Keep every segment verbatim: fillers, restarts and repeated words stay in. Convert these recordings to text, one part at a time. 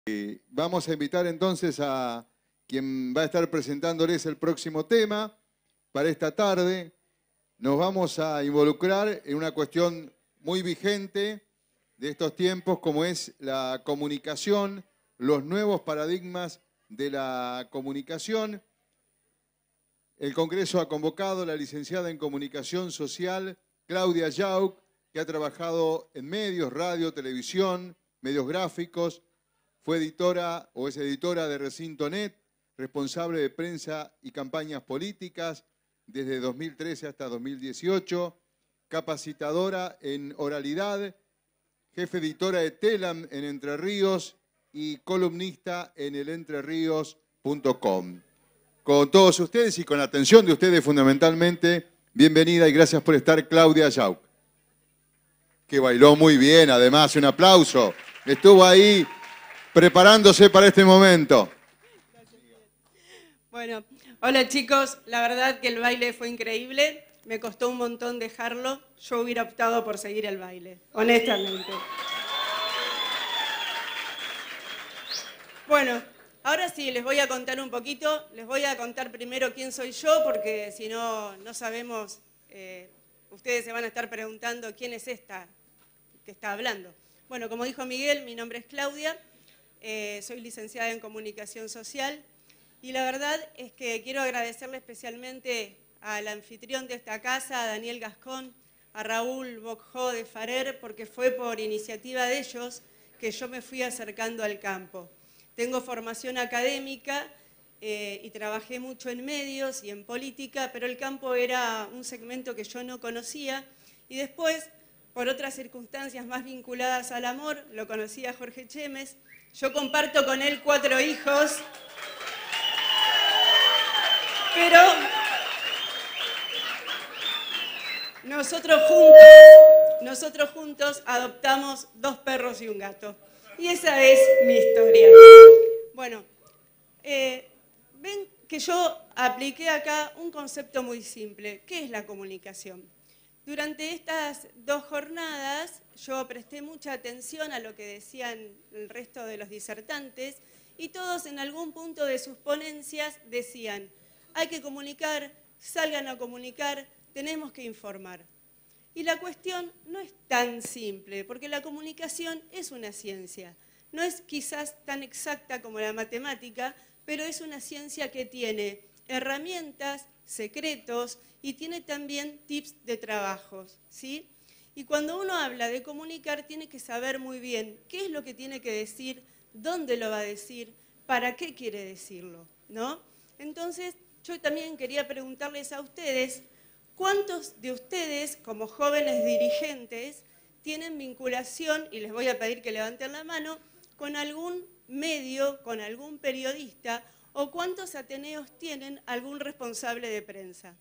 Eh, vamos a invitar entonces a quien va a estar presentándoles el próximo tema para esta tarde. Nos vamos a involucrar en una cuestión muy vigente de estos tiempos, como es la comunicación, los nuevos paradigmas de la comunicación. El Congreso ha convocado a la licenciada en Comunicación Social, Claudia Yauch, que ha trabajado en medios, radio, televisión, medios gráficos, fue editora o es editora de Recinto punto net, responsable de prensa y campañas políticas desde dos mil trece hasta dos mil dieciocho, capacitadora en oralidad, jefe editora de Telam en Entre Ríos y columnista en el entre ríos punto com. Con todos ustedes y con la atención de ustedes fundamentalmente, bienvenida y gracias por estar, Claudia Yauch. Que bailó muy bien, además, un aplauso. Estuvo ahí preparándose para este momento. Bueno, hola chicos, la verdad que el baile fue increíble, me costó un montón dejarlo, yo hubiera optado por seguir el baile, honestamente. Bueno, ahora sí, les voy a contar un poquito, les voy a contar primero quién soy yo, porque si no, no sabemos, eh, ustedes se van a estar preguntando quién es esta que está hablando. Bueno, como dijo Miguel, mi nombre es Claudia. Eh, soy licenciada en Comunicación Social y la verdad es que quiero agradecerle especialmente al anfitrión de esta casa, a Daniel Gascón, a Raúl Bocjó de Farer, porque fue por iniciativa de ellos que yo me fui acercando al campo. Tengo formación académica eh, y trabajé mucho en medios y en política, pero el campo era un segmento que yo no conocía y después, por otras circunstancias más vinculadas al amor, lo conocí a Jorge Chemes. Yo comparto con él cuatro hijos, pero nosotros juntos, nosotros juntos adoptamos dos perros y un gato. Y esa es mi historia. Bueno, eh, ven que yo apliqué acá un concepto muy simple. ¿Qué es la comunicación? Durante estas dos jornadas yo presté mucha atención a lo que decían el resto de los disertantes y todos en algún punto de sus ponencias decían, hay que comunicar, salgan a comunicar, tenemos que informar. Y la cuestión no es tan simple, porque la comunicación es una ciencia. No es quizás tan exacta como la matemática, pero es una ciencia que tiene herramientas, secretos y tiene también tips de trabajos, ¿sí? Y cuando uno habla de comunicar, tiene que saber muy bien qué es lo que tiene que decir, dónde lo va a decir, para qué quiere decirlo, ¿no? Entonces, yo también quería preguntarles a ustedes, ¿cuántos de ustedes, como jóvenes dirigentes, tienen vinculación, y les voy a pedir que levanten la mano, con algún medio, con algún periodista, o cuántos ateneos tienen algún responsable de prensa?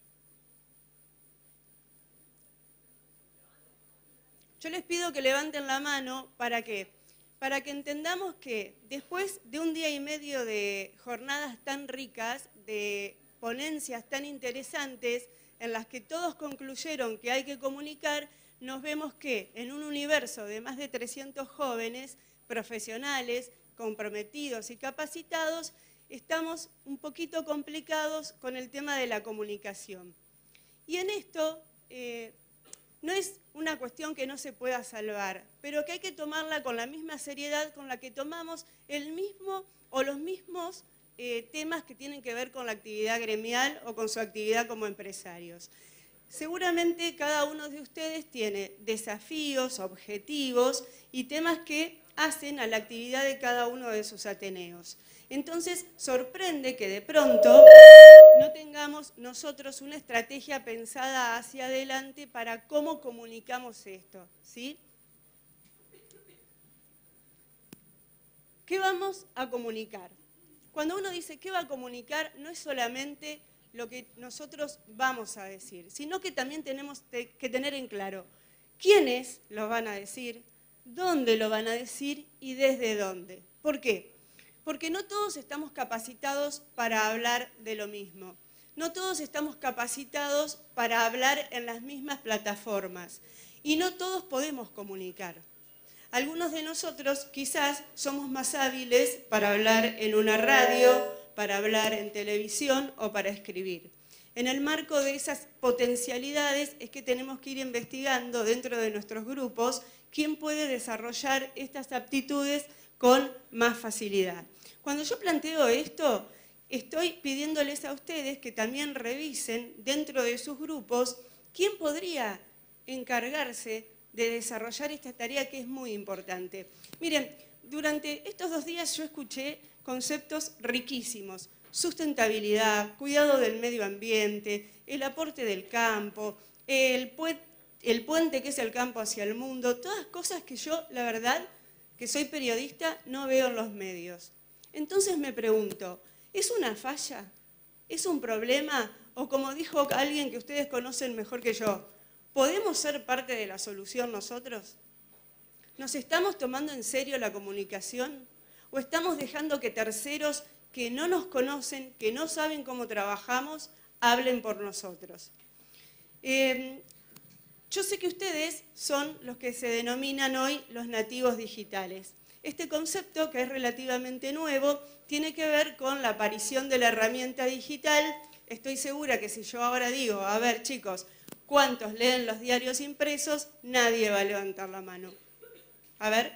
Yo les pido que levanten la mano, ¿para qué? Para que entendamos que después de un día y medio de jornadas tan ricas, de ponencias tan interesantes, en las que todos concluyeron que hay que comunicar, nos vemos que en un universo de más de trescientos jóvenes, profesionales, comprometidos y capacitados, estamos un poquito complicados con el tema de la comunicación. Y en esto eh, no es una cuestión que no se pueda salvar, pero que hay que tomarla con la misma seriedad con la que tomamos el mismo o los mismos eh, temas que tienen que ver con la actividad gremial o con su actividad como empresarios. Seguramente cada uno de ustedes tiene desafíos, objetivos y temas que hacen a la actividad de cada uno de sus ateneos. Entonces, sorprende que de pronto no tengamos nosotros una estrategia pensada hacia adelante para cómo comunicamos esto, ¿sí? ¿Qué vamos a comunicar? Cuando uno dice qué va a comunicar, no es solamente lo que nosotros vamos a decir, sino que también tenemos que tener en claro quiénes lo van a decir, dónde lo van a decir y desde dónde. ¿Por qué? Porque no todos estamos capacitados para hablar de lo mismo. No todos estamos capacitados para hablar en las mismas plataformas. Y no todos podemos comunicar. Algunos de nosotros quizás somos más hábiles para hablar en una radio, para hablar en televisión o para escribir. En el marco de esas potencialidades es que tenemos que ir investigando dentro de nuestros grupos quién puede desarrollar estas aptitudes con más facilidad. Cuando yo planteo esto, estoy pidiéndoles a ustedes que también revisen dentro de sus grupos quién podría encargarse de desarrollar esta tarea que es muy importante. Miren, durante estos dos días yo escuché conceptos riquísimos: sustentabilidad, cuidado del medio ambiente, el aporte del campo, el, pu el puente que es el campo hacia el mundo, todas cosas que yo, la verdad, que soy periodista, no veo en los medios. Entonces me pregunto, ¿es una falla? ¿Es un problema? O como dijo alguien que ustedes conocen mejor que yo, ¿podemos ser parte de la solución nosotros? ¿Nos estamos tomando en serio la comunicación? ¿O estamos dejando que terceros que no nos conocen, que no saben cómo trabajamos, hablen por nosotros? Eh, yo sé que ustedes son los que se denominan hoy los nativos digitales. Este concepto, que es relativamente nuevo, tiene que ver con la aparición de la herramienta digital. Estoy segura que si yo ahora digo, a ver chicos, ¿cuántos leen los diarios impresos? Nadie va a levantar la mano. A ver.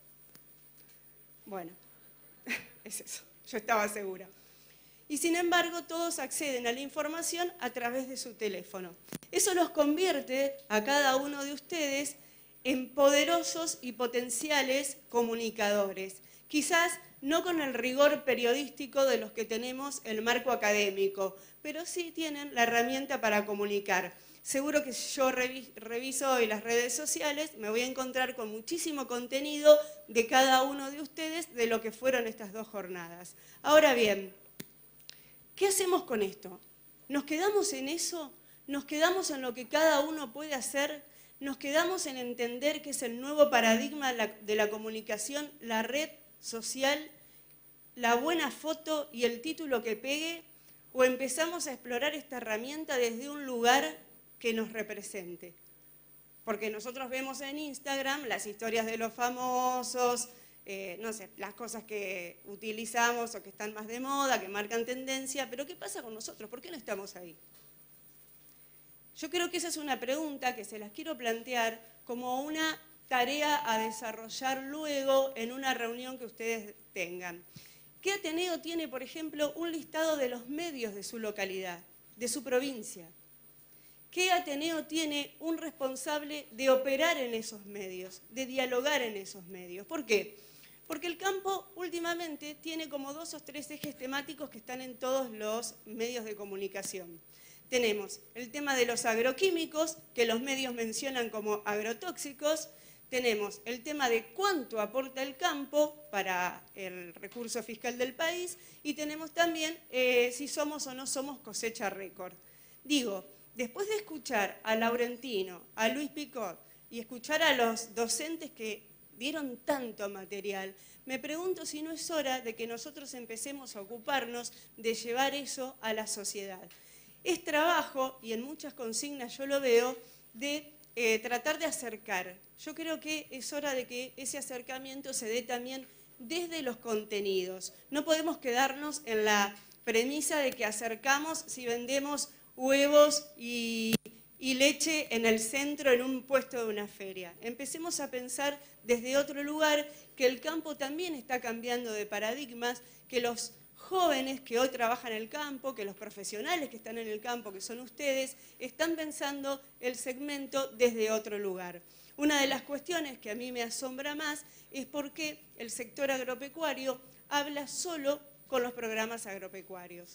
Bueno, es eso. Yo estaba segura. Y sin embargo, todos acceden a la información a través de su teléfono. Eso los convierte a cada uno de ustedes en poderosos y potenciales comunicadores. Quizás no con el rigor periodístico de los que tenemos el marco académico, pero sí tienen la herramienta para comunicar. Seguro que si yo reviso hoy las redes sociales, me voy a encontrar con muchísimo contenido de cada uno de ustedes de lo que fueron estas dos jornadas. Ahora bien, ¿qué hacemos con esto? ¿Nos quedamos en eso? ¿Nos quedamos en lo que cada uno puede hacer? ¿Nos quedamos en entender que es el nuevo paradigma de la comunicación, la red social, la buena foto y el título que pegue? ¿O empezamos a explorar esta herramienta desde un lugar que nos represente? Porque nosotros vemos en Instagram las historias de los famosos, eh, no sé, las cosas que utilizamos o que están más de moda, que marcan tendencia, pero ¿qué pasa con nosotros? ¿Por qué no estamos ahí? Yo creo que esa es una pregunta que se las quiero plantear como una tarea a desarrollar luego en una reunión que ustedes tengan. ¿Qué Ateneo tiene, por ejemplo, un listado de los medios de su localidad, de su provincia? ¿Qué Ateneo tiene un responsable de operar en esos medios, de dialogar en esos medios? ¿Por qué? Porque el campo últimamente tiene como dos o tres ejes temáticos que están en todos los medios de comunicación. Tenemos el tema de los agroquímicos, que los medios mencionan como agrotóxicos. Tenemos el tema de cuánto aporta el campo para el recurso fiscal del país. Y tenemos también eh, si somos o no somos cosecha récord. Digo, después de escuchar a Laurentino, a Luis Picot y escuchar a los docentes que dieron tanto material, me pregunto si no es hora de que nosotros empecemos a ocuparnos de llevar eso a la sociedad. Es trabajo, y en muchas consignas yo lo veo, de eh, tratar de acercar. Yo creo que es hora de que ese acercamiento se dé también desde los contenidos. No podemos quedarnos en la premisa de que acercamos si vendemos huevos y, y leche en el centro, en un puesto de una feria. Empecemos a pensar desde otro lugar que el campo también está cambiando de paradigmas, que los jóvenes que hoy trabajan en el campo, que los profesionales que están en el campo, que son ustedes, están pensando el segmento desde otro lugar. Una de las cuestiones que a mí me asombra más es por qué el sector agropecuario habla solo con los programas agropecuarios.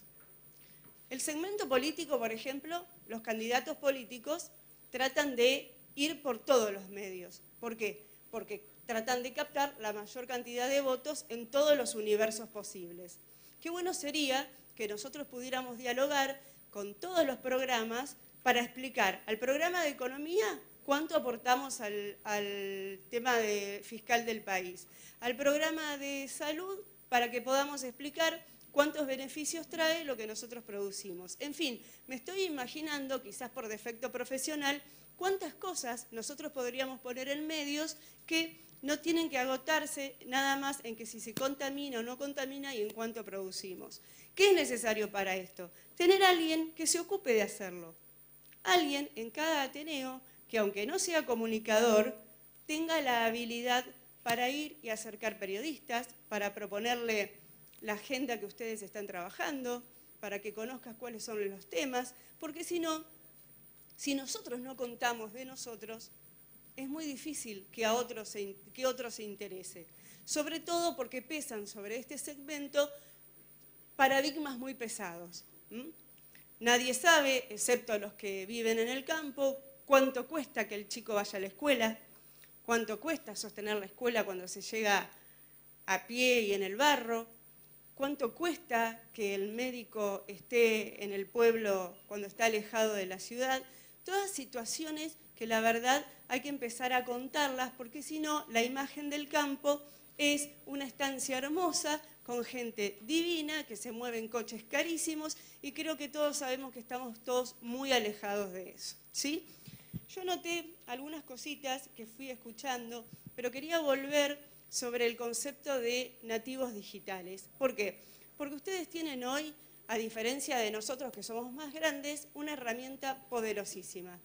El segmento político, por ejemplo, los candidatos políticos tratan de ir por todos los medios. ¿Por qué? Porque tratan de captar la mayor cantidad de votos en todos los universos posibles. Qué bueno sería que nosotros pudiéramos dialogar con todos los programas para explicar al programa de economía cuánto aportamos al, al tema de, fiscal del país, al programa de salud para que podamos explicar cuántos beneficios trae lo que nosotros producimos. En fin, me estoy imaginando, quizás por defecto profesional, cuántas cosas nosotros podríamos poner en medios que no tienen que agotarse nada más en que si se contamina o no contamina y en cuánto producimos. ¿Qué es necesario para esto? Tener a alguien que se ocupe de hacerlo. Alguien en cada ateneo que, aunque no sea comunicador, tenga la habilidad para ir y acercar periodistas, para proponerle la agenda que ustedes están trabajando, para que conozcas cuáles son los temas, porque si no, si nosotros no contamos de nosotros, es muy difícil que a otros se, que otro se interese. Sobre todo porque pesan sobre este segmento paradigmas muy pesados. ¿Mm? Nadie sabe, excepto los que viven en el campo, cuánto cuesta que el chico vaya a la escuela, cuánto cuesta sostener la escuela cuando se llega a pie y en el barro, cuánto cuesta que el médico esté en el pueblo cuando está alejado de la ciudad. Todas situaciones que la verdad hay que empezar a contarlas, porque si no, la imagen del campo es una estancia hermosa, con gente divina, que se mueve en coches carísimos, y creo que todos sabemos que estamos todos muy alejados de eso, ¿sí? Yo noté algunas cositas que fui escuchando, pero quería volver sobre el concepto de nativos digitales. ¿Por qué? Porque ustedes tienen hoy, a diferencia de nosotros que somos más grandes, una herramienta poderosísima.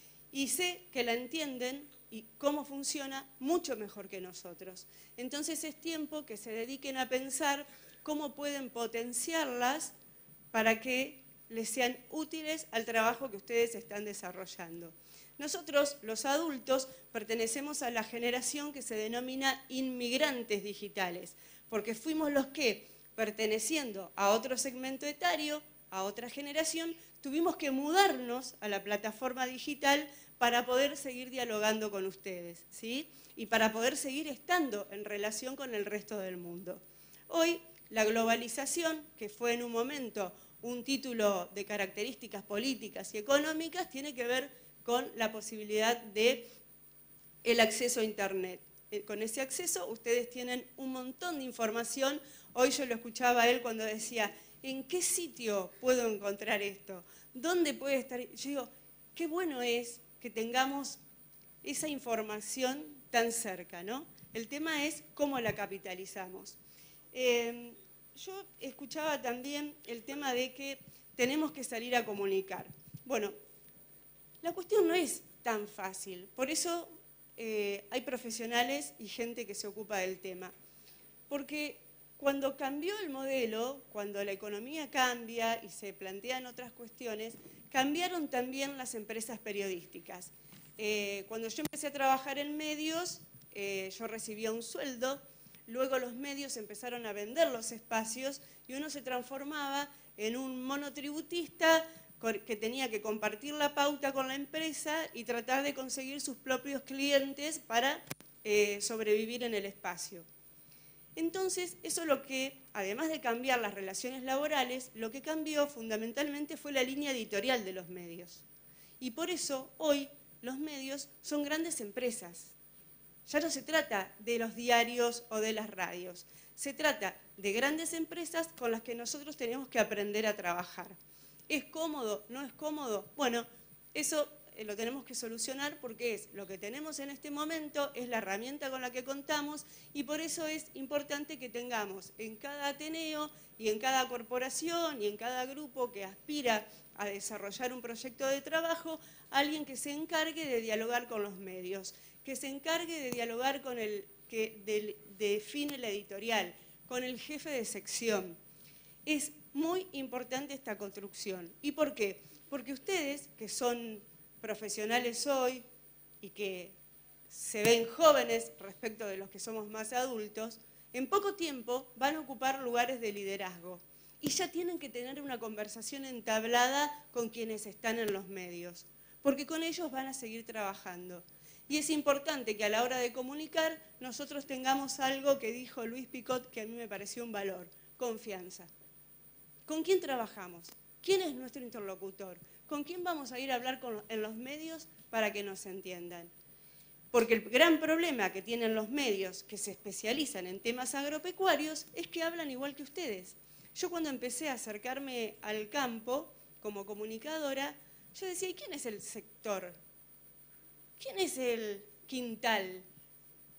Y sé que la entienden y cómo funciona mucho mejor que nosotros. Entonces es tiempo que se dediquen a pensar cómo pueden potenciarlas para que les sean útiles al trabajo que ustedes están desarrollando. Nosotros, los adultos, pertenecemos a la generación que se denomina inmigrantes digitales, porque fuimos los que, perteneciendo a otro segmento etario, a otra generación, tuvimos que mudarnos a la plataforma digital para poder seguir dialogando con ustedes, ¿sí? Y para poder seguir estando en relación con el resto del mundo. Hoy, la globalización, que fue en un momento un título de características políticas y económicas, tiene que ver con la posibilidad de el acceso a Internet. Con ese acceso ustedes tienen un montón de información. Hoy yo lo escuchaba a él cuando decía, ¿en qué sitio puedo encontrar esto? ¿Dónde puede estar? Yo digo, qué bueno es que tengamos esa información tan cerca, ¿no? El tema es cómo la capitalizamos. Eh, yo escuchaba también el tema de que tenemos que salir a comunicar. Bueno, la cuestión no es tan fácil, por eso eh, hay profesionales y gente que se ocupa del tema. Porque cuando cambió el modelo, cuando la economía cambia y se plantean otras cuestiones, cambiaron también las empresas periodísticas. Eh, cuando yo empecé a trabajar en medios, eh, yo recibía un sueldo, luego los medios empezaron a vender los espacios y uno se transformaba en un monotributista que tenía que compartir la pauta con la empresa y tratar de conseguir sus propios clientes para eh, sobrevivir en el espacio. Entonces, eso es lo que, además de cambiar las relaciones laborales, lo que cambió fundamentalmente fue la línea editorial de los medios. Y por eso, hoy, los medios son grandes empresas. Ya no se trata de los diarios o de las radios. Se trata de grandes empresas con las que nosotros tenemos que aprender a trabajar. ¿Es cómodo? ¿No es cómodo? Bueno, eso lo tenemos que solucionar porque es lo que tenemos en este momento, es la herramienta con la que contamos y por eso es importante que tengamos en cada ateneo y en cada corporación y en cada grupo que aspira a desarrollar un proyecto de trabajo, alguien que se encargue de dialogar con los medios, que se encargue de dialogar con el que de, de define la editorial, con el jefe de sección. Es muy importante esta construcción. ¿Y por qué? Porque ustedes, que son profesionales hoy y que se ven jóvenes respecto de los que somos más adultos, en poco tiempo van a ocupar lugares de liderazgo y ya tienen que tener una conversación entablada con quienes están en los medios, porque con ellos van a seguir trabajando. Y es importante que a la hora de comunicar nosotros tengamos algo que dijo Luis Picot que a mí me pareció un valor, confianza. ¿Con quién trabajamos? ¿Quién es nuestro interlocutor? ¿Con quién vamos a ir a hablar con, en los medios para que nos entiendan? Porque el gran problema que tienen los medios que se especializan en temas agropecuarios es que hablan igual que ustedes. Yo cuando empecé a acercarme al campo como comunicadora, yo decía, ¿y quién es el sector? ¿Quién es el quintal?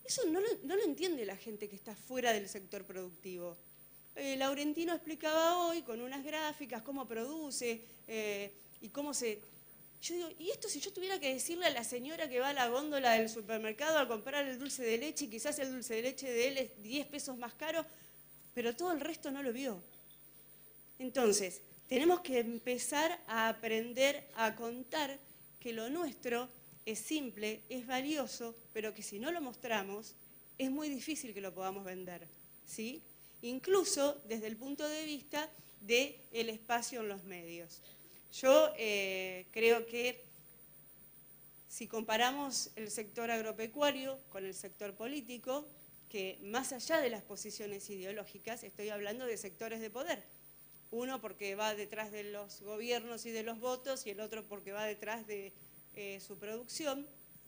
Eso no lo, no lo entiende la gente que está fuera del sector productivo. Eh, Laurentino explicaba hoy con unas gráficas cómo produce eh, y cómo se... Yo digo, ¿y esto si yo tuviera que decirle a la señora que va a la góndola del supermercado a comprar el dulce de leche y quizás el dulce de leche de él es diez pesos más caro, pero todo el resto no lo vio? Entonces, tenemos que empezar a aprender a contar que lo nuestro es simple, es valioso, pero que si no lo mostramos, es muy difícil que lo podamos vender, ¿sí? Incluso desde el punto de vista del espacio en los medios. Yo eh, creo que si comparamos el sector agropecuario con el sector político, que más allá de las posiciones ideológicas, estoy hablando de sectores de poder. Uno porque va detrás de los gobiernos y de los votos y el otro porque va detrás de eh, su producción.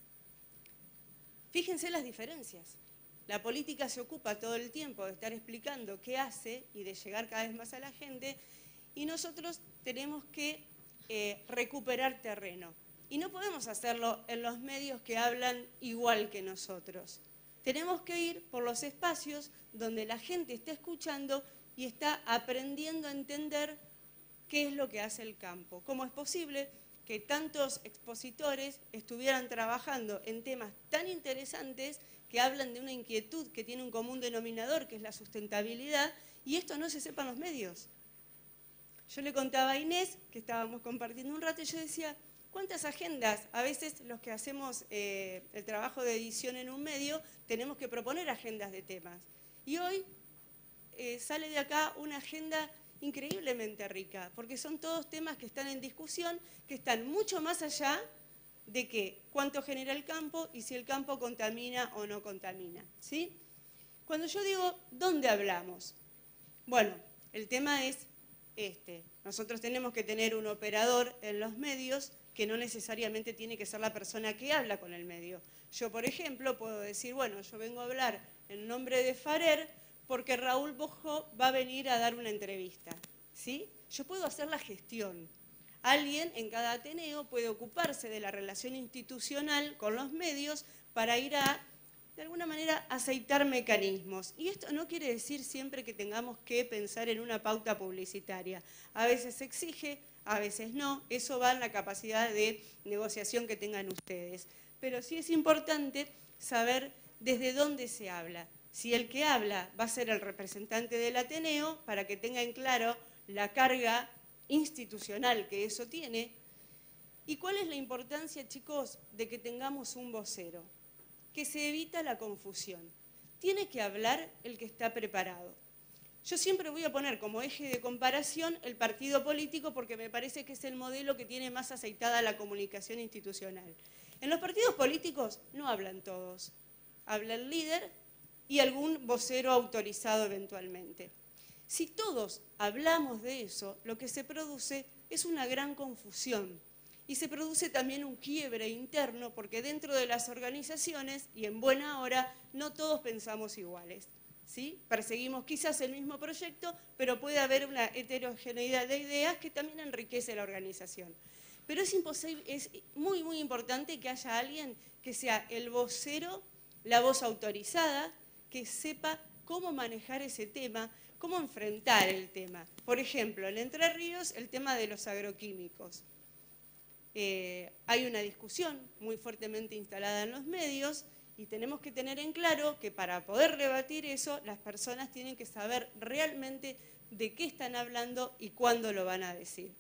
Fíjense las diferencias. La política se ocupa todo el tiempo de estar explicando qué hace y de llegar cada vez más a la gente, y nosotros tenemos que eh, recuperar terreno. Y no podemos hacerlo en los medios que hablan igual que nosotros. Tenemos que ir por los espacios donde la gente está escuchando y está aprendiendo a entender qué es lo que hace el campo. ¿Cómo es posible que tantos expositores estuvieran trabajando en temas tan interesantes que hablan de una inquietud que tiene un común denominador, que es la sustentabilidad, y esto no se sepa en los medios? Yo le contaba a Inés, que estábamos compartiendo un rato, y yo decía, ¿cuántas agendas? A veces los que hacemos eh, el trabajo de edición en un medio, tenemos que proponer agendas de temas. Y hoy eh, sale de acá una agenda increíblemente rica, porque son todos temas que están en discusión, que están mucho más allá de que cuánto genera el campo y si el campo contamina o no contamina, ¿sí? Cuando yo digo, ¿dónde hablamos? Bueno, el tema es este. Nosotros tenemos que tener un operador en los medios que no necesariamente tiene que ser la persona que habla con el medio. Yo, por ejemplo, puedo decir, bueno, yo vengo a hablar en nombre de Farer porque Raúl Bojó va a venir a dar una entrevista, ¿sí? Yo puedo hacer la gestión. Alguien en cada Ateneo puede ocuparse de la relación institucional con los medios para ir a, de alguna manera, aceitar mecanismos. Y esto no quiere decir siempre que tengamos que pensar en una pauta publicitaria. A veces se exige, a veces no. Eso va en la capacidad de negociación que tengan ustedes. Pero sí es importante saber desde dónde se habla. Si el que habla va a ser el representante del Ateneo, para que tenga en claro la carga institucional que eso tiene. ¿Y cuál es la importancia, chicos, de que tengamos un vocero? Que se evita la confusión. Tiene que hablar el que está preparado. Yo siempre voy a poner como eje de comparación el partido político porque me parece que es el modelo que tiene más aceitada la comunicación institucional. En los partidos políticos no hablan todos. Habla el líder y algún vocero autorizado eventualmente. Si todos hablamos de eso, lo que se produce es una gran confusión. Y se produce también un quiebre interno porque dentro de las organizaciones, y en buena hora, no todos pensamos iguales, ¿sí? Perseguimos quizás el mismo proyecto, pero puede haber una heterogeneidad de ideas que también enriquece la organización. Pero es, imposible, es muy, muy importante que haya alguien que sea el vocero, la voz autorizada, que sepa cómo manejar ese tema, cómo enfrentar el tema. Por ejemplo, en Entre Ríos, el tema de los agroquímicos. Eh, hay una discusión muy fuertemente instalada en los medios y tenemos que tener en claro que para poder rebatir eso, las personas tienen que saber realmente de qué están hablando y cuándo lo van a decir.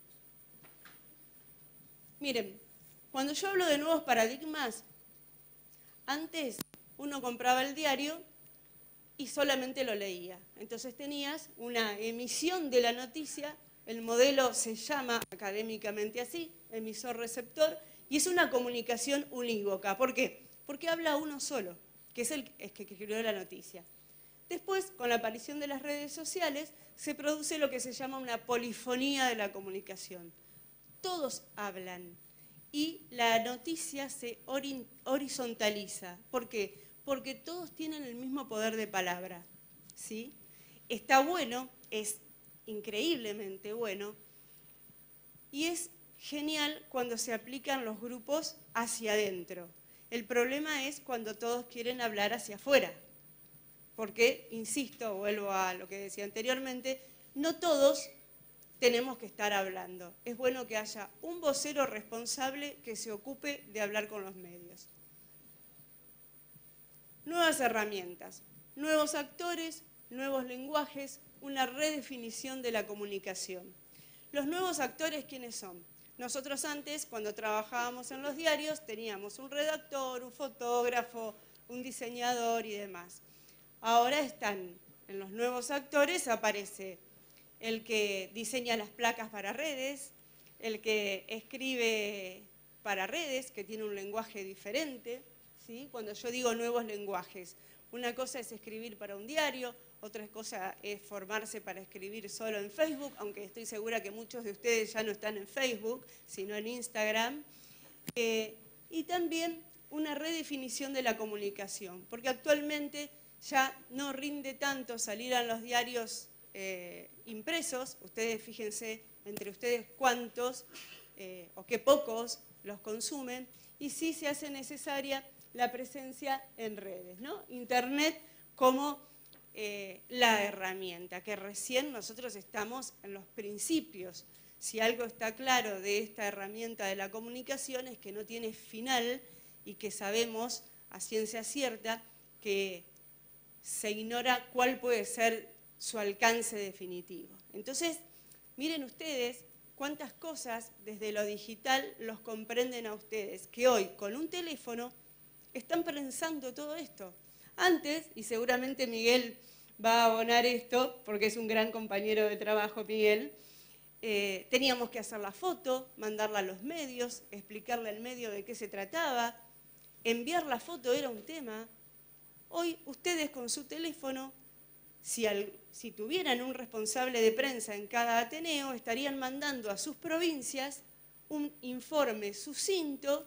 Miren, cuando yo hablo de nuevos paradigmas, antes uno compraba el diario y solamente lo leía. Entonces tenías una emisión de la noticia, el modelo se llama académicamente así, emisor-receptor, y es una comunicación unívoca. ¿Por qué? Porque habla uno solo, que es el es que escribió la noticia. Después, con la aparición de las redes sociales, se produce lo que se llama una polifonía de la comunicación. Todos hablan y la noticia se horizontaliza. ¿Por qué? Porque todos tienen el mismo poder de palabra, ¿sí? Está bueno, es increíblemente bueno, y es genial cuando se aplican los grupos hacia adentro. El problema es cuando todos quieren hablar hacia afuera. Porque, insisto, vuelvo a lo que decía anteriormente, no todos tenemos que estar hablando. Es bueno que haya un vocero responsable que se ocupe de hablar con los medios. Nuevas herramientas, nuevos actores, nuevos lenguajes, una redefinición de la comunicación. Los nuevos actores, ¿quiénes son? Nosotros antes, cuando trabajábamos en los diarios, teníamos un redactor, un fotógrafo, un diseñador y demás. Ahora están en los nuevos actores, aparece el que diseña las placas para redes, el que escribe para redes, que tiene un lenguaje diferente, ¿sí? Cuando yo digo nuevos lenguajes, una cosa es escribir para un diario, otra cosa es formarse para escribir solo en Facebook, aunque estoy segura que muchos de ustedes ya no están en Facebook, sino en Instagram. Eh, y también una redefinición de la comunicación, porque actualmente ya no rinde tanto salir a los diarios eh, impresos. Ustedes fíjense entre ustedes cuántos eh, o qué pocos los consumen, y sí se hace necesaria la presencia en redes, ¿no? Internet como eh, la herramienta, que recién nosotros estamos en los principios. Si algo está claro de esta herramienta de la comunicación es que no tiene final y que sabemos a ciencia cierta que se ignora cuál puede ser su alcance definitivo. Entonces, miren ustedes cuántas cosas desde lo digital los comprenden a ustedes, que hoy con un teléfono están pensando todo esto. Antes, y seguramente Miguel va a abonar esto, porque es un gran compañero de trabajo, Miguel, eh, teníamos que hacer la foto, mandarla a los medios, explicarle al medio de qué se trataba, enviar la foto era un tema. Hoy ustedes con su teléfono, si, al, si tuvieran un responsable de prensa en cada Ateneo, estarían mandando a sus provincias un informe sucinto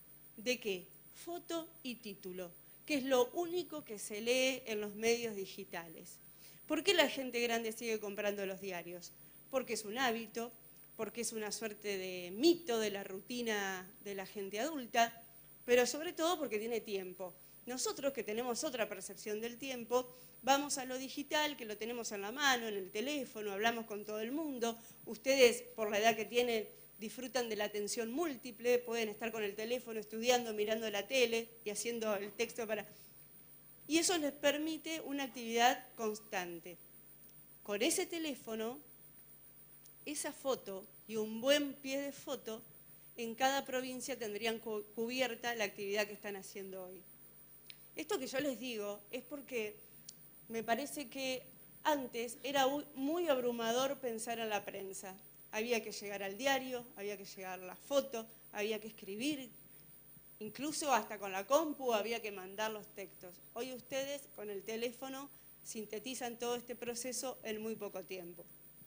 de qué, foto y título, que es lo único que se lee en los medios digitales. ¿Por qué la gente grande sigue comprando los diarios? Porque es un hábito, porque es una suerte de mito de la rutina de la gente adulta, pero sobre todo porque tiene tiempo. Nosotros, que tenemos otra percepción del tiempo, vamos a lo digital, que lo tenemos en la mano, en el teléfono, hablamos con todo el mundo. Ustedes, por la edad que tienen, disfrutan de la atención múltiple, pueden estar con el teléfono estudiando, mirando la tele y haciendo el texto para... Y eso les permite una actividad constante. Con ese teléfono, esa foto y un buen pie de foto, en cada provincia tendrían cubierta la actividad que están haciendo hoy. Esto que yo les digo es porque me parece que antes era muy abrumador pensar en la prensa. Había que llegar al diario, había que llegar a la foto, había que escribir, incluso hasta con la compu había que mandar los textos. Hoy ustedes con el teléfono sintetizan todo este proceso en muy poco tiempo.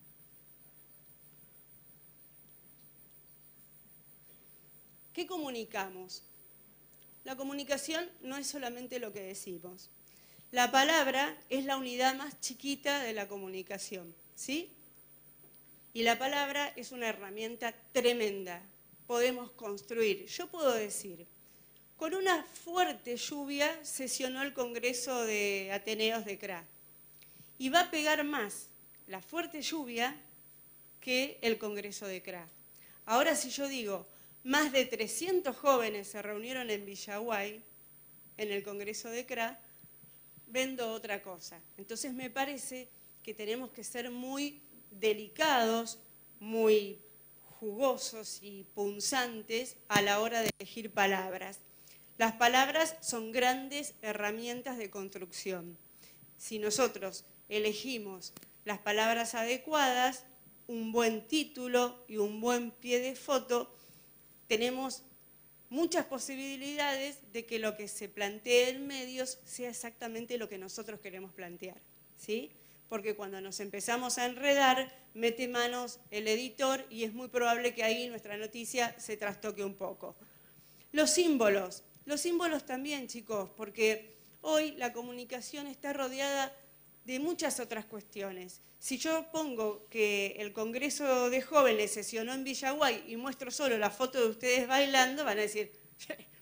¿Qué comunicamos? La comunicación no es solamente lo que decimos. La palabra es la unidad más chiquita de la comunicación, ¿sí? Y la palabra es una herramienta tremenda. Podemos construir. Yo puedo decir, con una fuerte lluvia sesionó el Congreso de Ateneos de C R A. Y va a pegar más la fuerte lluvia que el Congreso de C R A. Ahora, si yo digo, más de trescientos jóvenes se reunieron en Villaguay, en el Congreso de C R A, vendo otra cosa. Entonces me parece que tenemos que ser muy delicados, muy jugosos y punzantes a la hora de elegir palabras. Las palabras son grandes herramientas de construcción. Si nosotros elegimos las palabras adecuadas, un buen título y un buen pie de foto, tenemos muchas posibilidades de que lo que se plantee en medios sea exactamente lo que nosotros queremos plantear, ¿sí? Porque cuando nos empezamos a enredar, mete manos el editor y es muy probable que ahí nuestra noticia se trastoque un poco. Los símbolos. Los símbolos también, chicos, porque hoy la comunicación está rodeada de muchas otras cuestiones. Si yo pongo que el Congreso de Jóvenes sesionó en Villaguay y muestro solo la foto de ustedes bailando, van a decir,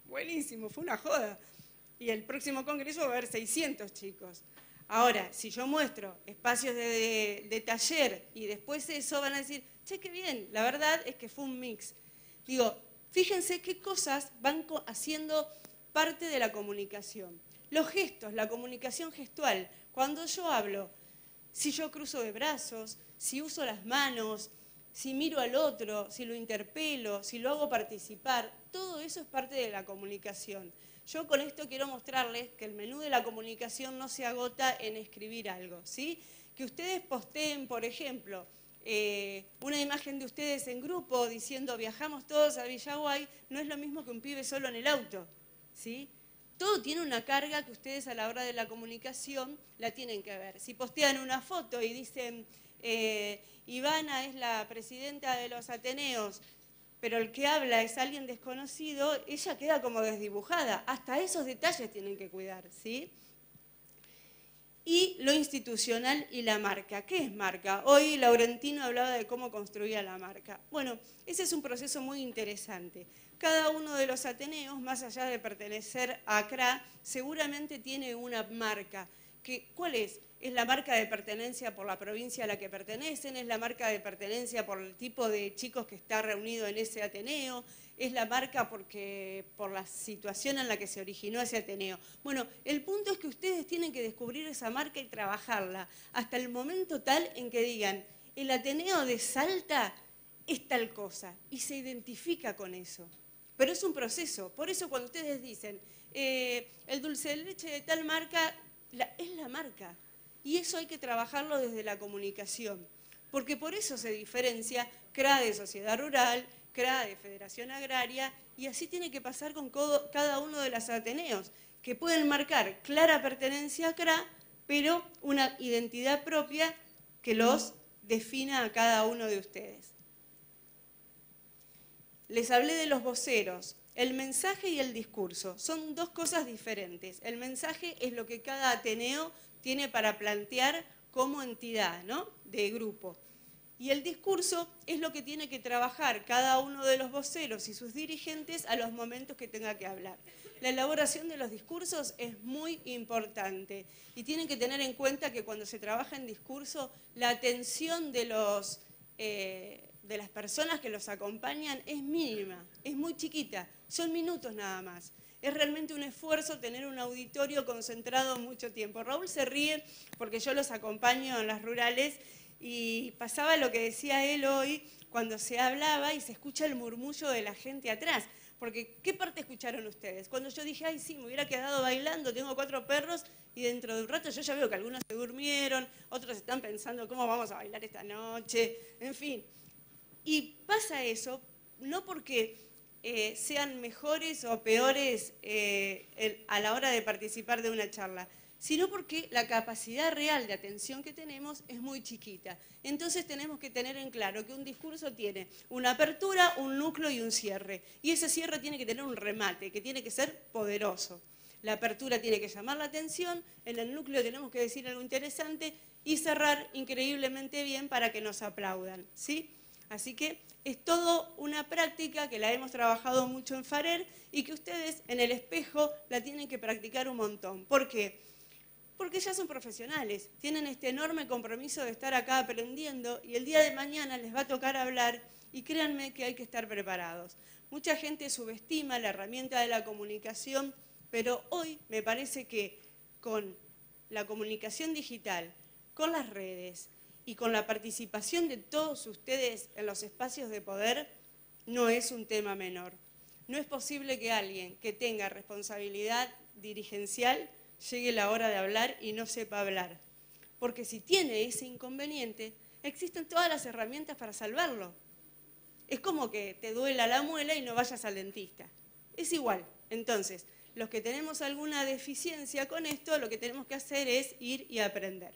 buenísimo, fue una joda. Y el próximo congreso va a haber seiscientos chicos. Ahora, si yo muestro espacios de, de, de taller y después eso van a decir, che, qué bien, la verdad es que fue un mix. Digo, fíjense qué cosas van haciendo parte de la comunicación. Los gestos, la comunicación gestual. Cuando yo hablo, si yo cruzo de brazos, si uso las manos, si miro al otro, si lo interpelo, si lo hago participar, todo eso es parte de la comunicación. Yo con esto quiero mostrarles que el menú de la comunicación no se agota en escribir algo, ¿sí? Que ustedes posteen, por ejemplo, eh, una imagen de ustedes en grupo diciendo viajamos todos a Villaguay, no es lo mismo que un pibe solo en el auto, ¿sí? Todo tiene una carga que ustedes a la hora de la comunicación la tienen que ver. Si postean una foto y dicen eh, Ivana es la presidenta de los Ateneos, pero el que habla es alguien desconocido, ella queda como desdibujada. Hasta esos detalles tienen que cuidar, ¿sí? Y lo institucional y la marca. ¿Qué es marca? Hoy Laurentino hablaba de cómo construía la marca. Bueno, ese es un proceso muy interesante. Cada uno de los Ateneos, más allá de pertenecer a A C R A, seguramente tiene una marca. Que, ¿cuál es? Es la marca de pertenencia por la provincia a la que pertenecen, es la marca de pertenencia por el tipo de chicos que está reunido en ese Ateneo, es la marca porque, por la situación en la que se originó ese Ateneo. Bueno, el punto es que ustedes tienen que descubrir esa marca y trabajarla hasta el momento tal en que digan, el Ateneo de Salta es tal cosa, y se identifica con eso. Pero es un proceso, por eso cuando ustedes dicen, eh, el dulce de leche de tal marca, la, es la marca. Y eso hay que trabajarlo desde la comunicación, porque por eso se diferencia C R A de Sociedad Rural, C R A de Federación Agraria, y así tiene que pasar con cada uno de los Ateneos, que pueden marcar clara pertenencia a C R A, pero una identidad propia que los defina a cada uno de ustedes. Les hablé de los voceros. El mensaje y el discurso son dos cosas diferentes. El mensaje es lo que cada Ateneo tiene para plantear como entidad, ¿no? De grupo. Y el discurso es lo que tiene que trabajar cada uno de los voceros y sus dirigentes a los momentos que tenga que hablar. La elaboración de los discursos es muy importante y tienen que tener en cuenta que cuando se trabaja en discurso, la atención de, los, eh, de las personas que los acompañan es mínima, es muy chiquita, son minutos nada más. Es realmente un esfuerzo tener un auditorio concentrado mucho tiempo. Raúl se ríe porque yo los acompaño en las rurales y pasaba lo que decía él hoy cuando se hablaba y se escucha el murmullo de la gente atrás. Porque, ¿qué parte escucharon ustedes? Cuando yo dije, ay, sí, me hubiera quedado bailando, tengo cuatro perros y dentro de un rato yo ya veo que algunos se durmieron, otros están pensando cómo vamos a bailar esta noche, en fin. Y pasa eso, no porque eh, sean mejores o peores eh, el, a la hora de participar de una charla, sino porque la capacidad real de atención que tenemos es muy chiquita. Entonces tenemos que tener en claro que un discurso tiene una apertura, un núcleo y un cierre. Y ese cierre tiene que tener un remate, que tiene que ser poderoso. La apertura tiene que llamar la atención, en el núcleo tenemos que decir algo interesante y cerrar increíblemente bien para que nos aplaudan, ¿sí? Así que es todo una práctica que la hemos trabajado mucho en Farer y que ustedes en el espejo la tienen que practicar un montón. ¿Por qué? Porque ya son profesionales, tienen este enorme compromiso de estar acá aprendiendo y el día de mañana les va a tocar hablar y créanme que hay que estar preparados. Mucha gente subestima la herramienta de la comunicación, pero hoy me parece que con la comunicación digital, con las redes y con la participación de todos ustedes en los espacios de poder, no es un tema menor. No es posible que alguien que tenga responsabilidad dirigencial llegue la hora de hablar y no sepa hablar. Porque si tiene ese inconveniente, existen todas las herramientas para salvarlo. Es como que te duela la muela y no vayas al dentista. Es igual. Entonces, los que tenemos alguna deficiencia con esto, lo que tenemos que hacer es ir y aprender.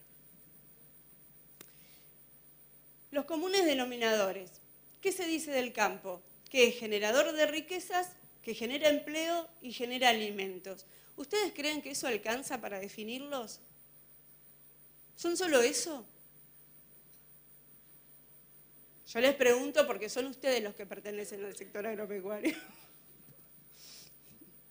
Los comunes denominadores. ¿Qué se dice del campo? Que es generador de riquezas, que genera empleo y genera alimentos. ¿Ustedes creen que eso alcanza para definirlos? ¿Son solo eso? Yo les pregunto porque son ustedes los que pertenecen al sector agropecuario.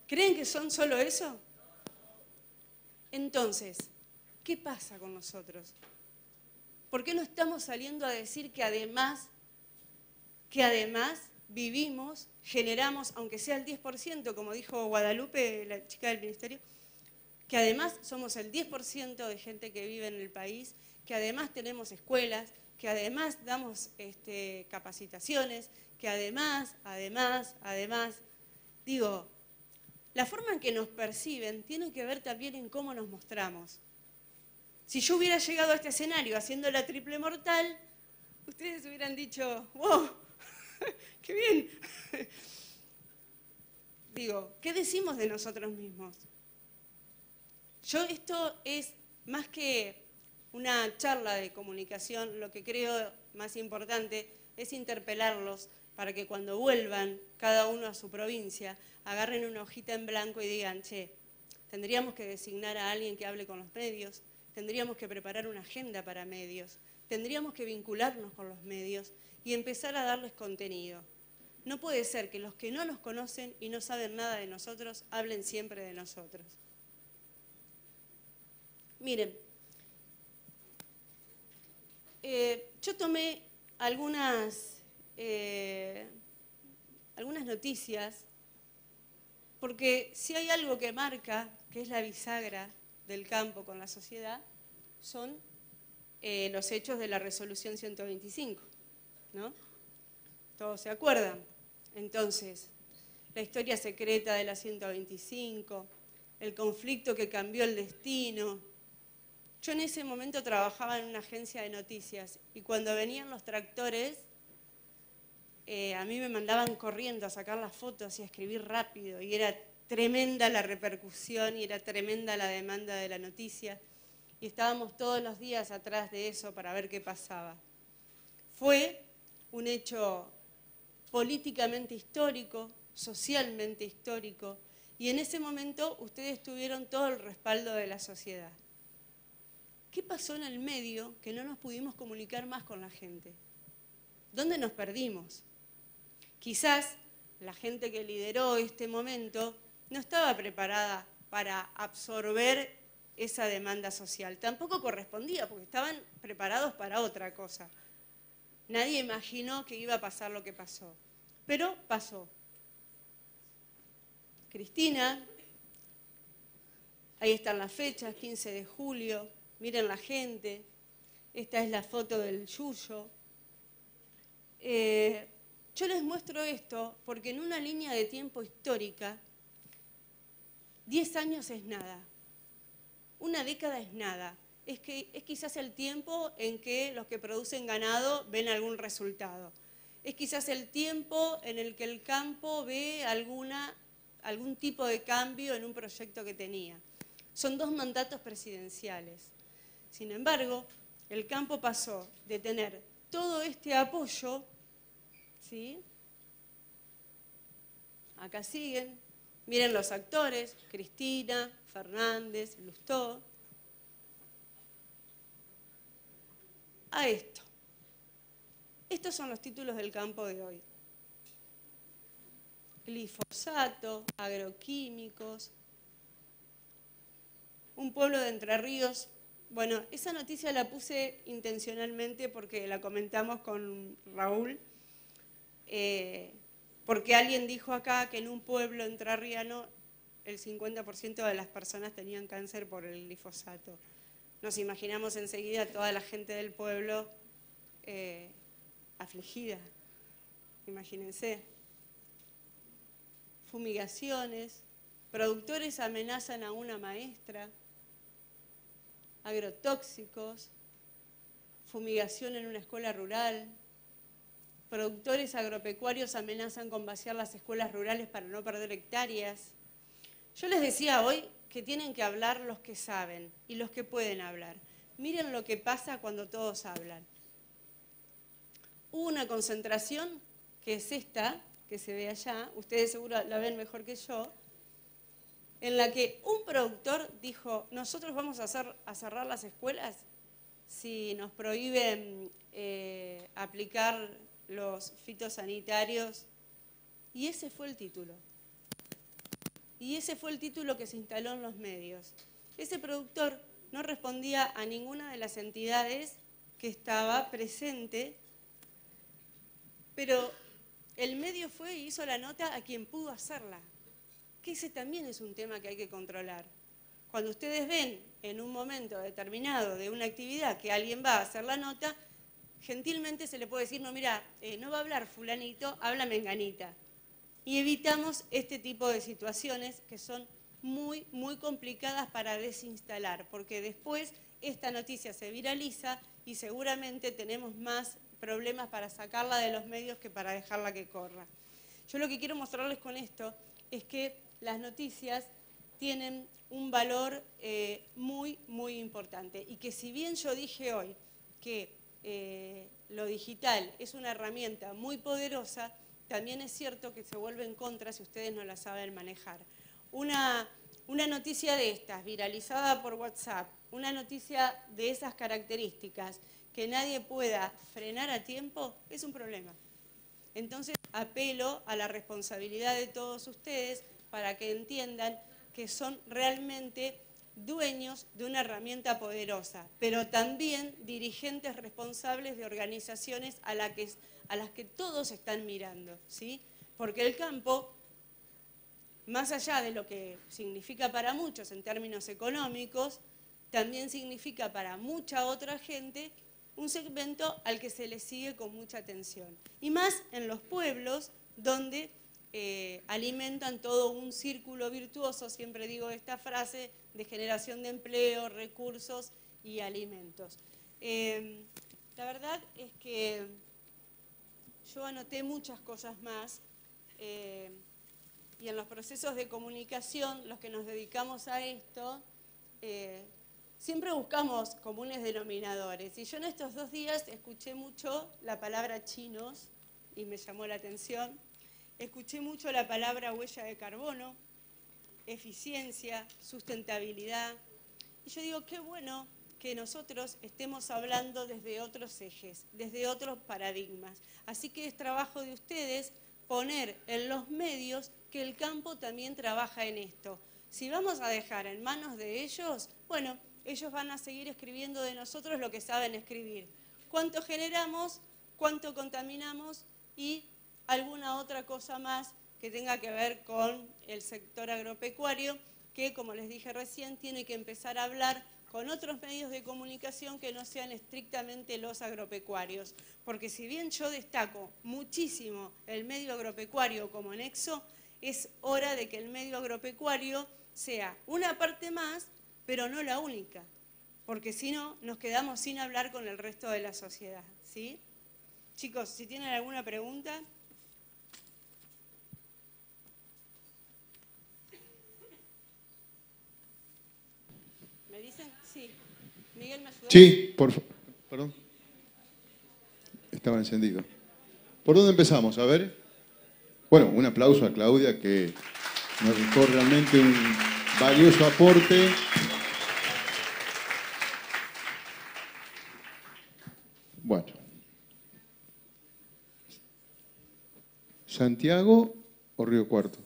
¿Creen que son solo eso? Entonces, ¿qué pasa con nosotros? ¿Por qué no estamos saliendo a decir que además, que además vivimos, generamos, aunque sea el diez por ciento, como dijo Guadalupe, la chica del ministerio, que además somos el diez por ciento de gente que vive en el país, que además tenemos escuelas, que además damos este, capacitaciones, que además, además, además, digo, la forma en que nos perciben tiene que ver también en cómo nos mostramos. Si yo hubiera llegado a este escenario haciendo la triple mortal, ustedes hubieran dicho, wow, qué bien. Digo, ¿qué decimos de nosotros mismos? Yo esto es más que una charla de comunicación, lo que creo más importante es interpelarlos para que cuando vuelvan cada uno a su provincia, agarren una hojita en blanco y digan, che, tendríamos que designar a alguien que hable con los medios, tendríamos que preparar una agenda para medios, tendríamos que vincularnos con los medios y empezar a darles contenido. No puede ser que los que no nos conocen y no saben nada de nosotros hablen siempre de nosotros. Miren, eh, yo tomé algunas, eh, algunas noticias porque si hay algo que marca, que es la bisagra del campo con la sociedad, son eh, los hechos de la resolución ciento veinticinco, ¿no? ¿Todos se acuerdan? Entonces, la historia secreta de la ciento veinticinco, el conflicto que cambió el destino. Yo en ese momento trabajaba en una agencia de noticias y cuando venían los tractores, eh, a mí me mandaban corriendo a sacar las fotos y a escribir rápido y era tremenda la repercusión y era tremenda la demanda de la noticia y estábamos todos los días atrás de eso para ver qué pasaba. Fue un hecho políticamente histórico, socialmente histórico y en ese momento ustedes tuvieron todo el respaldo de la sociedad. ¿Qué pasó en el medio que no nos pudimos comunicar más con la gente? ¿Dónde nos perdimos? Quizás la gente que lideró este momento no estaba preparada para absorber esa demanda social. Tampoco correspondía, porque estaban preparados para otra cosa. Nadie imaginó que iba a pasar lo que pasó, pero pasó. Cristina, ahí están las fechas, quince de julio, miren la gente, esta es la foto del Yuyo. Eh, yo les muestro esto porque en una línea de tiempo histórica, diez años es nada, una década es nada. Es, que, es quizás el tiempo en que los que producen ganado ven algún resultado. Es quizás el tiempo en el que el campo ve alguna, algún tipo de cambio en un proyecto que tenía. Son dos mandatos presidenciales. Sin embargo, el campo pasó de tener todo este apoyo, ¿sí? Acá siguen, miren los actores, Cristina, Fernández, Lustó, a esto. Estos son los títulos del campo de hoy. Glifosato, agroquímicos, un pueblo de Entre Ríos. Bueno, esa noticia la puse intencionalmente porque la comentamos con Raúl, eh, porque alguien dijo acá que en un pueblo entrerriano el cincuenta por ciento de las personas tenían cáncer por el glifosato. Nos imaginamos enseguida a toda la gente del pueblo eh, afligida, imagínense. Fumigaciones, productores amenazan a una maestra, agrotóxicos, fumigación en una escuela rural, productores agropecuarios amenazan con vaciar las escuelas rurales para no perder hectáreas. Yo les decía hoy que tienen que hablar los que saben y los que pueden hablar. Miren lo que pasa cuando todos hablan. Hubo una concentración, que es esta, que se ve allá, ustedes seguro la ven mejor que yo, en la que un productor dijo, nosotros vamos a, hacer, a cerrar las escuelas si nos prohíben eh, aplicar los fitosanitarios. Y ese fue el título. y ese fue el título que se instaló en los medios. Ese productor no respondía a ninguna de las entidades que estaba presente, pero el medio fue y hizo la nota a quien pudo hacerla, que ese también es un tema que hay que controlar. Cuando ustedes ven en un momento determinado de una actividad que alguien va a hacer la nota, gentilmente se le puede decir, no, mira, eh, no va a hablar fulanito, habla menganita. Y evitamos este tipo de situaciones que son muy, muy complicadas para desinstalar, porque después esta noticia se viraliza y seguramente tenemos más problemas para sacarla de los medios que para dejarla que corra. Yo lo que quiero mostrarles con esto es que las noticias tienen un valor eh, muy, muy importante y que si bien yo dije hoy que eh, lo digital es una herramienta muy poderosa, también es cierto que se vuelve en contra si ustedes no la saben manejar. Una, una noticia de estas, viralizada por WhatsApp, una noticia de esas características, que nadie pueda frenar a tiempo, es un problema. Entonces, apelo a la responsabilidad de todos ustedes para que entiendan que son realmente dueños de una herramienta poderosa, pero también dirigentes responsables de organizaciones a, la que, a las que todos están mirando, ¿sí? Porque el campo, más allá de lo que significa para muchos en términos económicos, también significa para mucha otra gente un segmento al que se le sigue con mucha atención. Y más en los pueblos donde eh, alimentan todo un círculo virtuoso, siempre digo esta frase, de generación de empleo, recursos y alimentos. Eh, la verdad es que yo anoté muchas cosas más eh, y en los procesos de comunicación, los que nos dedicamos a esto, eh, siempre buscamos comunes denominadores. Y yo en estos dos días escuché mucho la palabra chinos y me llamó la atención. Escuché mucho la palabra huella de carbono, eficiencia, sustentabilidad. Y yo digo, qué bueno que nosotros estemos hablando desde otros ejes, desde otros paradigmas. Así que es trabajo de ustedes poner en los medios que el campo también trabaja en esto. Si vamos a dejar en manos de ellos, bueno, ellos van a seguir escribiendo de nosotros lo que saben escribir. Cuánto generamos, cuánto contaminamos y alguna otra cosa más que tenga que ver con el sector agropecuario, que, como les dije recién, tiene que empezar a hablar con otros medios de comunicación que no sean estrictamente los agropecuarios. Porque si bien yo destaco muchísimo el medio agropecuario como nexo, es hora de que el medio agropecuario sea una parte más, pero no la única, porque si no, nos quedamos sin hablar con el resto de la sociedad, ¿sí? Chicos, si tienen alguna pregunta. ¿Me dicen? Sí. Miguel, ¿me ayuda? Sí, por favor. Perdón. Estaba encendido. ¿Por dónde empezamos? A ver. Bueno, un aplauso a Claudia, que nos dejó realmente un valioso aporte. Bueno. ¿Santiago o Río Cuarto?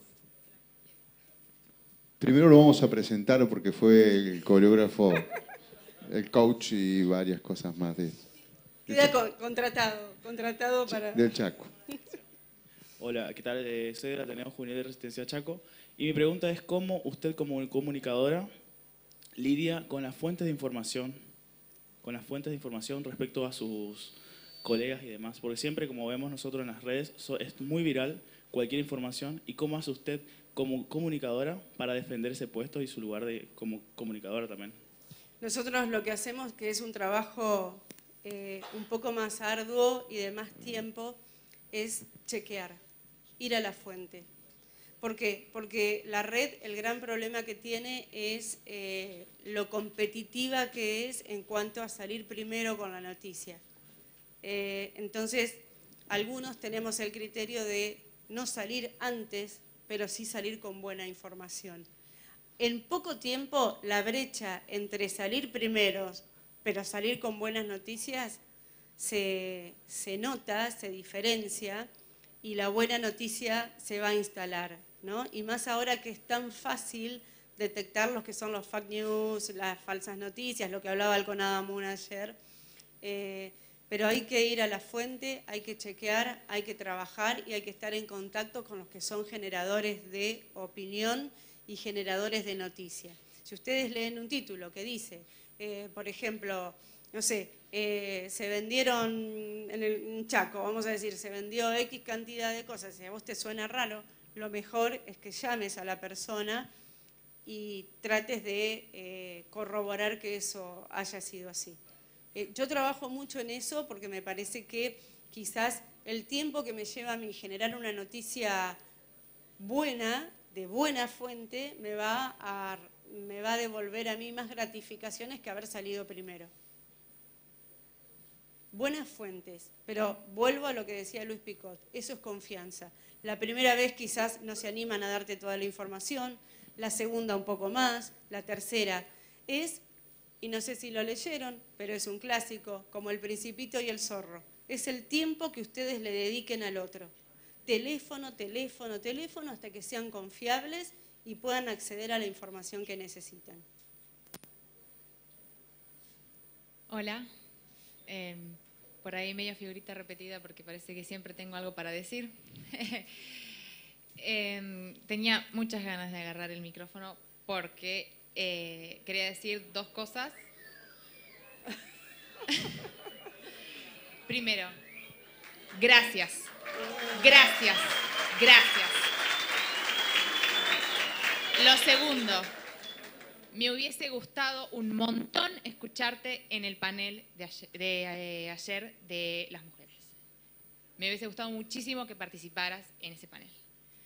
Primero lo vamos a presentar porque fue el coreógrafo, el coach y varias cosas más de Queda con, contratado, contratado para... del Chaco. Hola, ¿qué tal? Eh, soy del Ateneo Juvenil de Resistencia Chaco y mi pregunta es cómo usted como comunicadora lidia con las fuentes de información, con las fuentes de información respecto a sus colegas y demás, porque siempre, como vemos nosotros en las redes, so, es muy viral cualquier información. ¿Y cómo hace usted como comunicadora para defender ese puesto y su lugar de como comunicadora también? Nosotros lo que hacemos, que es un trabajo eh, un poco más arduo y de más tiempo, es chequear, ir a la fuente. ¿Por qué? Porque la red, el gran problema que tiene es eh, lo competitiva que es en cuanto a salir primero con la noticia. Eh, entonces, algunos tenemos el criterio de no salir antes, pero sí salir con buena información. En poco tiempo, la brecha entre salir primeros, pero salir con buenas noticias, se, se nota, se diferencia, y la buena noticia se va a instalar. ¿no? Y más ahora que es tan fácil detectar los que son los fake news, las falsas noticias, lo que hablaba el Conadamun ayer. Eh, pero hay que ir a la fuente, hay que chequear, hay que trabajar y hay que estar en contacto con los que son generadores de opinión y generadores de noticias. Si ustedes leen un título que dice, eh, por ejemplo, no sé, eh, se vendieron en el Chaco, vamos a decir, se vendió X cantidad de cosas, si a vos te suena raro, lo mejor es que llames a la persona y trates de eh, corroborar que eso haya sido así. Eh, yo trabajo mucho en eso porque me parece que quizás el tiempo que me lleva a mí generar una noticia buena, de buena fuente, me va a, me va a devolver a mí más gratificaciones que haber salido primero. Buenas fuentes, pero vuelvo a lo que decía Luis Picot, eso es confianza. La primera vez quizás no se animan a darte toda la información, la segunda un poco más, la tercera es, y no sé si lo leyeron, pero es un clásico, como El Principito y el Zorro. Es el tiempo que ustedes le dediquen al otro. Teléfono, teléfono, teléfono, hasta que sean confiables y puedan acceder a la información que necesitan. Hola. Eh, por ahí medio figurita repetida porque parece que siempre tengo algo para decir. eh, tenía muchas ganas de agarrar el micrófono porque eh, quería decir dos cosas. Primero, gracias. Gracias. Gracias. Lo segundo, me hubiese gustado un montón escucharte en el panel de ayer, de, eh, ayer de las mujeres. Me hubiese gustado muchísimo que participaras en ese panel.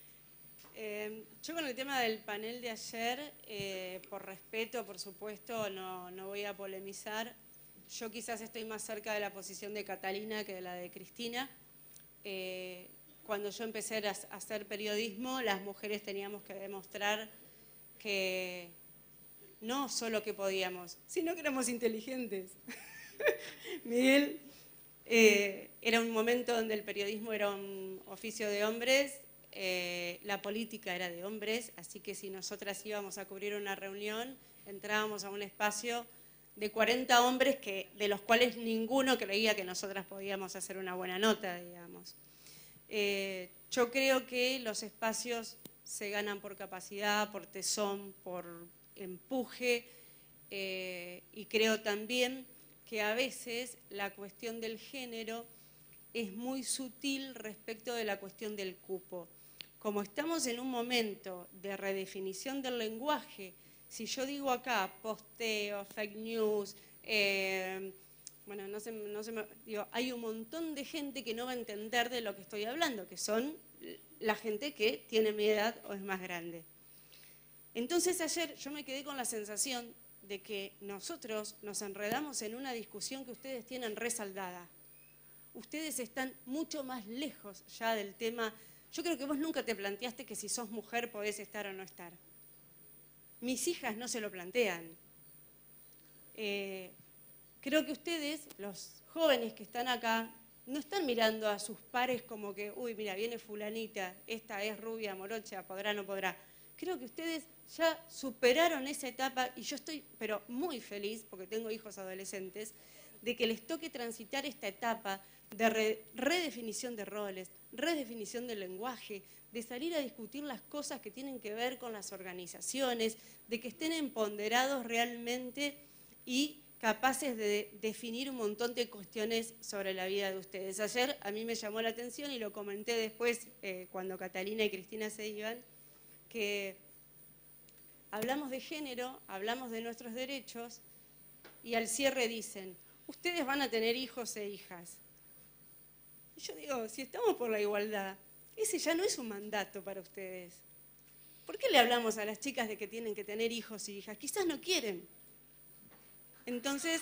Eh, yo con el tema del panel de ayer, eh, por respeto, por supuesto, no, no voy a polemizar. Yo quizás estoy más cerca de la posición de Catalina que de la de Cristina. Eh, cuando yo empecé a hacer periodismo, las mujeres teníamos que demostrar que no solo que podíamos, sino que éramos inteligentes. Miguel, eh, era un momento donde el periodismo era un oficio de hombres, eh, la política era de hombres, así que si nosotras íbamos a cubrir una reunión, entrábamos a un espacio de cuarenta hombres que, de los cuales ninguno creía que nosotras podíamos hacer una buena nota, digamos. Eh, yo creo que los espacios se ganan por capacidad, por tesón, por empuje, eh, y creo también que a veces la cuestión del género es muy sutil respecto de la cuestión del cupo. Como estamos en un momento de redefinición del lenguaje, si yo digo acá posteo, fake news, eh, bueno, no sé, no sé, digo, hay un montón de gente que no va a entender de lo que estoy hablando, que son la gente que tiene mi edad o es más grande. Entonces ayer yo me quedé con la sensación de que nosotros nos enredamos en una discusión que ustedes tienen resaldada. Ustedes están mucho más lejos ya del tema. Yo creo que vos nunca te planteaste que si sos mujer podés estar o no estar. Mis hijas no se lo plantean. Eh, creo que ustedes, los jóvenes que están acá, no están mirando a sus pares como que, uy, mira, viene fulanita, esta es rubia, morocha, podrá, no podrá. Creo que ustedes ya superaron esa etapa y yo estoy, pero muy feliz, porque tengo hijos adolescentes, de que les toque transitar esta etapa de re, redefinición de roles, redefinición del lenguaje, de salir a discutir las cosas que tienen que ver con las organizaciones, de que estén empoderados realmente y capaces de definir un montón de cuestiones sobre la vida de ustedes. Ayer a mí me llamó la atención y lo comenté después eh, cuando Catalina y Cristina se iban, que hablamos de género, hablamos de nuestros derechos y al cierre dicen, ustedes van a tener hijos e hijas. Y yo digo, si estamos por la igualdad, ese ya no es un mandato para ustedes. ¿Por qué le hablamos a las chicas de que tienen que tener hijos y hijas? Quizás no quieren. Entonces,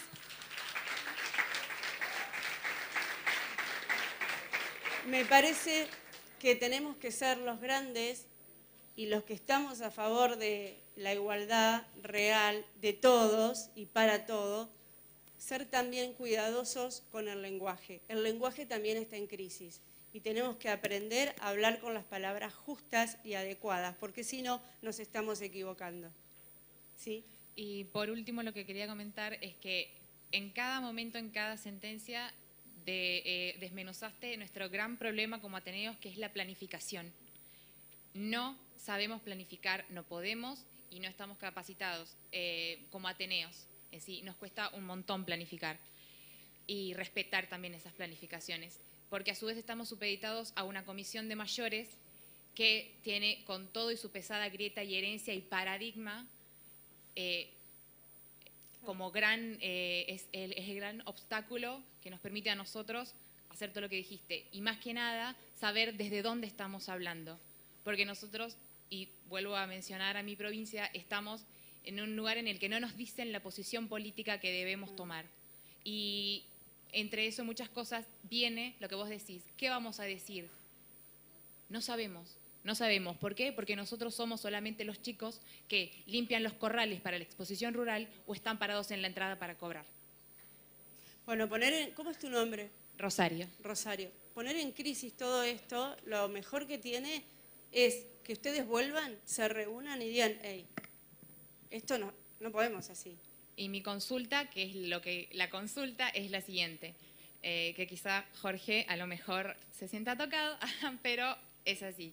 me parece que tenemos que ser los grandes y los que estamos a favor de la igualdad real de todos y para todos, ser también cuidadosos con el lenguaje. El lenguaje también está en crisis y tenemos que aprender a hablar con las palabras justas y adecuadas, porque si no, nos estamos equivocando. ¿Sí? Y por último, lo que quería comentar es que en cada momento, en cada sentencia, de, eh, desmenuzaste nuestro gran problema como ateneos, que es la planificación. No sabemos planificar, no podemos y no estamos capacitados eh, como ateneos. En sí, nos cuesta un montón planificar y respetar también esas planificaciones, porque a su vez estamos supeditados a una comisión de mayores que tiene con todo y su pesada grieta y herencia y paradigma eh, como gran, eh, es, el, es el gran obstáculo que nos permite a nosotros hacer todo lo que dijiste. Y más que nada, saber desde dónde estamos hablando. Porque nosotros, y vuelvo a mencionar a mi provincia, estamos en un lugar en el que no nos dicen la posición política que debemos tomar. Y entre eso muchas cosas viene lo que vos decís. ¿Qué vamos a decir? No sabemos. No sabemos. ¿Por qué? Porque nosotros somos solamente los chicos que limpian los corrales para la exposición rural o están parados en la entrada para cobrar. Bueno, poner en, ¿cómo es tu nombre? Rosario. Rosario. Poner en crisis todo esto, lo mejor que tiene es que ustedes vuelvan, se reúnan y digan, hey, esto no, no podemos así. Y mi consulta, que es lo que la consulta, es la siguiente, eh, que quizá Jorge a lo mejor se sienta tocado, pero es así.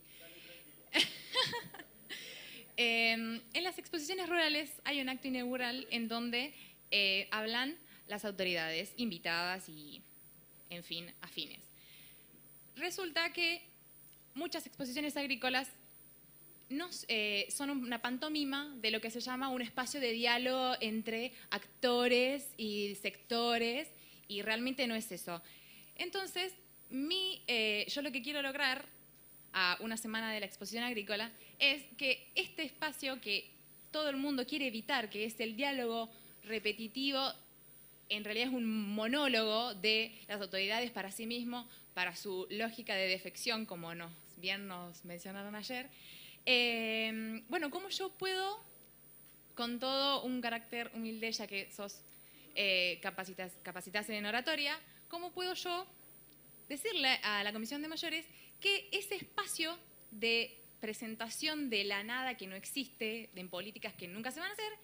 eh, en las exposiciones rurales hay un acto inaugural en donde eh, hablan las autoridades invitadas y, en fin, afines. Resulta que muchas exposiciones agrícolas nos, eh, son una pantomima de lo que se llama un espacio de diálogo entre actores y sectores, y realmente no es eso. Entonces, mi, eh, yo lo que quiero lograr a una semana de la exposición agrícola es que este espacio que todo el mundo quiere evitar, que es el diálogo repetitivo, en realidad es un monólogo de las autoridades para sí mismos, para su lógica de defección, como nos, bien nos mencionaron ayer. Eh, bueno, ¿cómo yo puedo, con todo un carácter humilde, ya que sos eh, capacitas, capacitas en oratoria, cómo puedo yo decirle a la Comisión de Mayores que ese espacio de presentación de la nada que no existe, de políticas que nunca se van a hacer,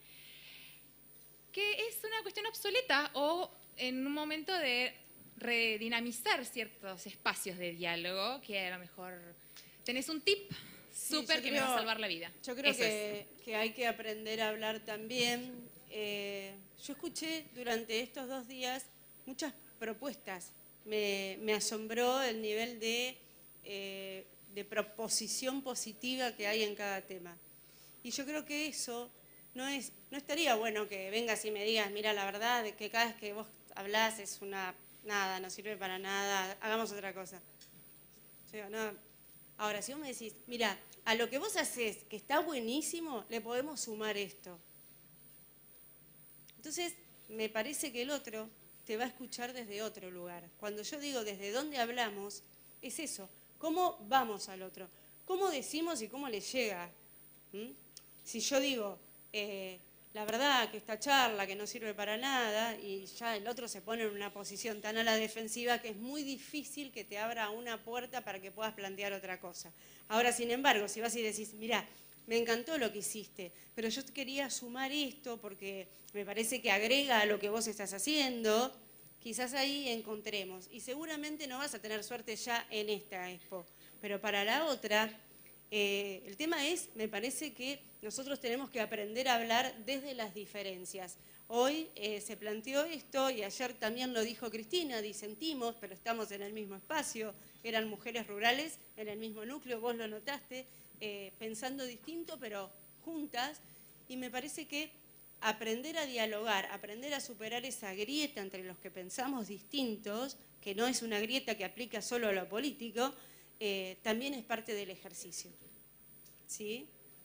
que es una cuestión obsoleta o en un momento de redinamizar ciertos espacios de diálogo, que a lo mejor tenés un tip súper sí, que me va a salvar la vida. Yo creo que, es. que hay que aprender a hablar también. Eh, yo escuché durante estos dos días muchas propuestas. Me, me asombró el nivel de, eh, de proposición positiva que hay en cada tema. Y yo creo que eso no, es, no estaría bueno que vengas y me digas, mira, la verdad es que cada vez que vos hablás es una nada, no sirve para nada, hagamos otra cosa. O sea, no. Ahora, si vos me decís, mira, a lo que vos hacés, que está buenísimo, le podemos sumar esto. Entonces, me parece que el otro te va a escuchar desde otro lugar. Cuando yo digo desde dónde hablamos, es eso. ¿Cómo vamos al otro? ¿Cómo decimos y cómo le llega? ¿Mm? Si yo digo, eh, la verdad que esta charla que no sirve para nada, y ya el otro se pone en una posición tan a la defensiva que es muy difícil que te abra una puerta para que puedas plantear otra cosa. Ahora, sin embargo, si vas y decís, mira, me encantó lo que hiciste, pero yo quería sumar esto porque me parece que agrega a lo que vos estás haciendo, quizás ahí encontremos. Y seguramente no vas a tener suerte ya en esta expo, pero para la otra, eh, el tema es, me parece que nosotros tenemos que aprender a hablar desde las diferencias. Hoy eh, se planteó esto y ayer también lo dijo Cristina, disentimos, pero estamos en el mismo espacio, eran mujeres rurales en el mismo núcleo, vos lo notaste, eh, pensando distinto pero juntas, y me parece que aprender a dialogar, aprender a superar esa grieta entre los que pensamos distintos, que no es una grieta que aplica solo a lo político, eh, también es parte del ejercicio. ¿Sí?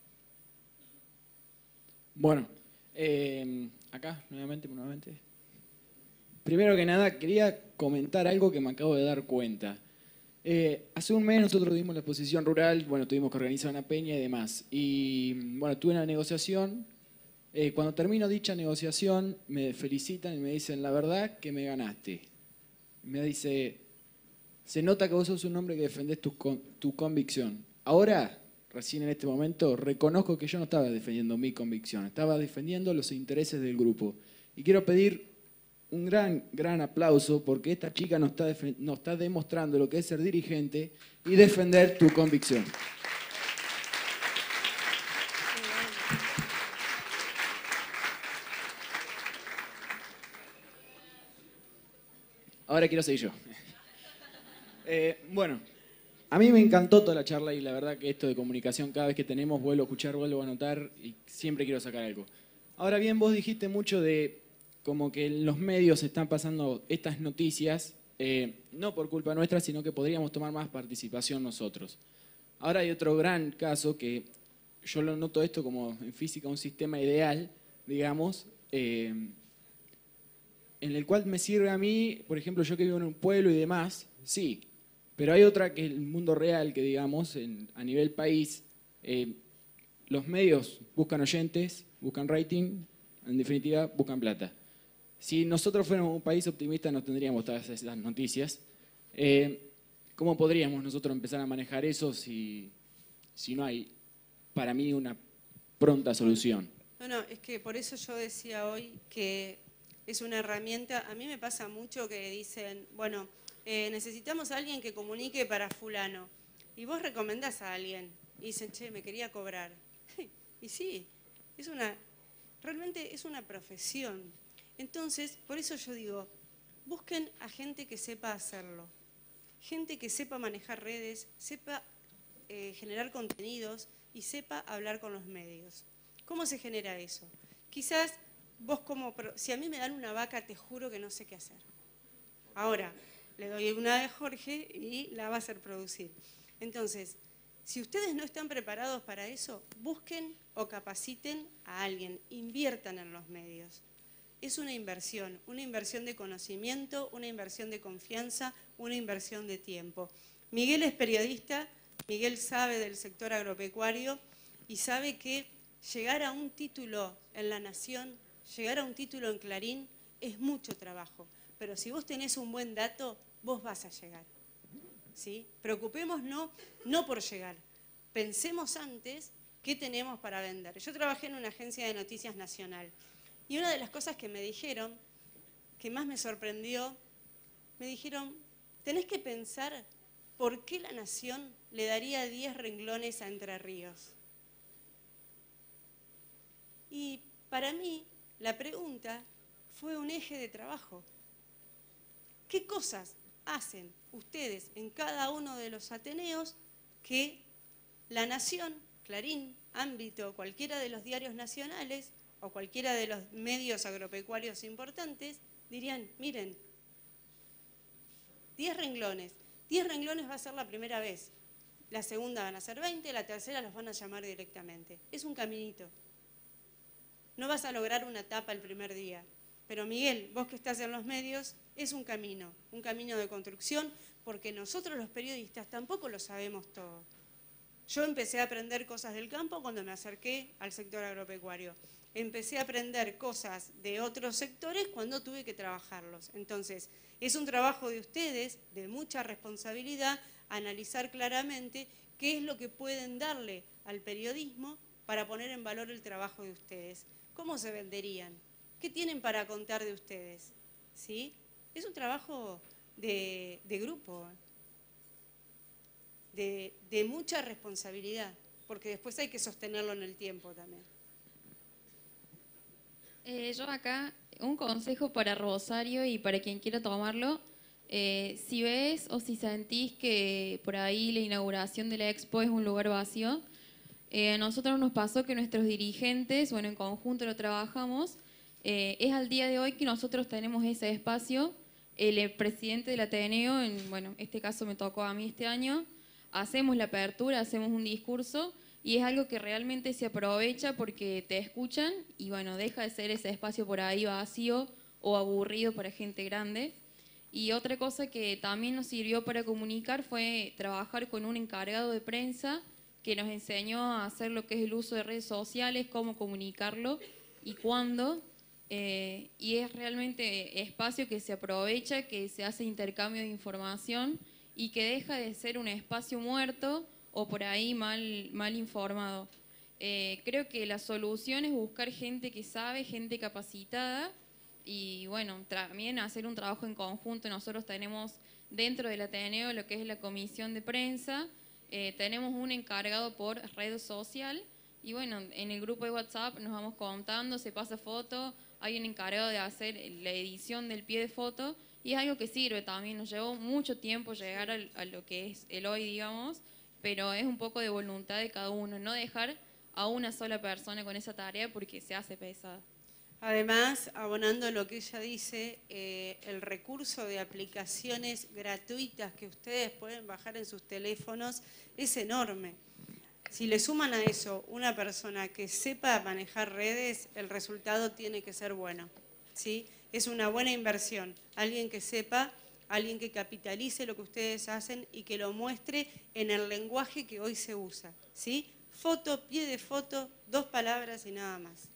Bueno, eh, acá nuevamente, nuevamente. Primero que nada, quería comentar algo que me acabo de dar cuenta. Eh, hace un mes nosotros dimos la exposición rural, bueno, tuvimos que organizar una peña y demás. Y bueno, tuve una negociación. Eh, cuando termino dicha negociación, me felicitan y me dicen, la verdad que me ganaste. Me dice, se nota que vos sos un hombre que defendés tu, con, tu convicción. Ahora, recién en este momento, reconozco que yo no estaba defendiendo mi convicción, estaba defendiendo los intereses del grupo. Y quiero pedir un gran, gran aplauso porque esta chica nos está, nos está demostrando lo que es ser dirigente y defender tu convicción. Ahora quiero seguir yo. Eh, bueno, a mí me encantó toda la charla y la verdad que esto de comunicación, cada vez que tenemos, vuelvo a escuchar, vuelvo a anotar y siempre quiero sacar algo. Ahora bien, vos dijiste mucho de como que en los medios están pasando estas noticias, eh, no por culpa nuestra, sino que podríamos tomar más participación nosotros. Ahora hay otro gran caso que yo lo noto esto como en física un sistema ideal, digamos, eh, en el cual me sirve a mí, por ejemplo, yo que vivo en un pueblo y demás, sí, pero hay otra que es el mundo real, que digamos, en, a nivel país, eh, los medios buscan oyentes, buscan rating, en definitiva, buscan plata. Si nosotros fuéramos un país optimista no tendríamos todas esas noticias. Eh, ¿Cómo podríamos nosotros empezar a manejar eso si, si no hay, para mí, una pronta solución? No, no, es que por eso yo decía hoy que es una herramienta. A mí me pasa mucho que dicen, bueno, eh, necesitamos a alguien que comunique para fulano. Y vos recomendás a alguien y dicen, che, me quería cobrar. Y sí, es una, realmente es una profesión. Entonces, por eso yo digo, busquen a gente que sepa hacerlo. Gente que sepa manejar redes, sepa eh, generar contenidos y sepa hablar con los medios. ¿Cómo se genera eso? Quizás vos como, si a mí me dan una vaca, te juro que no sé qué hacer. Ahora, le doy una de Jorge y la va a hacer producir. Entonces, si ustedes no están preparados para eso, busquen o capaciten a alguien, inviertan en los medios. Es una inversión, una inversión de conocimiento, una inversión de confianza, una inversión de tiempo. Miguel es periodista, Miguel sabe del sector agropecuario y sabe que llegar a un título en La Nación, llegar a un título en Clarín, es mucho trabajo. Pero si vos tenés un buen dato, vos vas a llegar. ¿Sí? Preocupémonos no por llegar. Pensemos antes qué tenemos para vender. Yo trabajé en una agencia de noticias nacional y una de las cosas que me dijeron, que más me sorprendió, me dijeron, tenés que pensar por qué La Nación le daría diez renglones a Entre Ríos. Y para mí, la pregunta fue un eje de trabajo. ¿Qué cosas hacen ustedes en cada uno de los ateneos que La Nación, Clarín, Ámbito, cualquiera de los diarios nacionales o cualquiera de los medios agropecuarios importantes dirían, miren, diez renglones, diez renglones va a ser la primera vez, la segunda van a ser veinte, la tercera los van a llamar directamente. Es un caminito. No vas a lograr una tapa el primer día. Pero Miguel, vos que estás en los medios, es un camino, un camino de construcción, porque nosotros los periodistas tampoco lo sabemos todo. Yo empecé a aprender cosas del campo cuando me acerqué al sector agropecuario. Empecé a aprender cosas de otros sectores cuando tuve que trabajarlos. Entonces, es un trabajo de ustedes, de mucha responsabilidad, analizar claramente qué es lo que pueden darle al periodismo para poner en valor el trabajo de ustedes. ¿Cómo se venderían? ¿Qué tienen para contar de ustedes? ¿Sí? Es un trabajo de, de grupo, de, de mucha responsabilidad, porque después hay que sostenerlo en el tiempo también. Eh, yo acá, un consejo para Rosario y para quien quiera tomarlo. Eh, si ves o si sentís que por ahí la inauguración de la Expo es un lugar vacío, eh, a nosotros nos pasó que nuestros dirigentes, bueno, en conjunto lo trabajamos, eh, es al día de hoy que nosotros tenemos ese espacio. El presidente del Ateneo, en bueno, este caso me tocó a mí este año, hacemos la apertura, hacemos un discurso y es algo que realmente se aprovecha porque te escuchan y bueno, deja de ser ese espacio por ahí vacío o aburrido para gente grande. Y otra cosa que también nos sirvió para comunicar fue trabajar con un encargado de prensa que nos enseñó a hacer lo que es el uso de redes sociales, cómo comunicarlo y cuándo. Eh, y es realmente espacio que se aprovecha, que se hace intercambio de información y que deja de ser un espacio muerto o por ahí mal, mal informado. Eh, creo que la solución es buscar gente que sabe, gente capacitada y bueno, también hacer un trabajo en conjunto. Nosotros tenemos dentro del Ateneo lo que es la comisión de prensa, eh, tenemos un encargado por red social y bueno, en el grupo de WhatsApp nos vamos contando, se pasa foto, hay un encargado de hacer la edición del pie de foto y es algo que sirve también. Nos llevó mucho tiempo llegar al, a lo que es el hoy, digamos, pero es un poco de voluntad de cada uno, no dejar a una sola persona con esa tarea porque se hace pesada. Además, abonando lo que ella dice, eh, el recurso de aplicaciones gratuitas que ustedes pueden bajar en sus teléfonos es enorme. Si le suman a eso una persona que sepa manejar redes, el resultado tiene que ser bueno, ¿sí? Es una buena inversión. Alguien que sepa, alguien que capitalice lo que ustedes hacen y que lo muestre en el lenguaje que hoy se usa, ¿sí? Foto, pie de foto, dos palabras y nada más.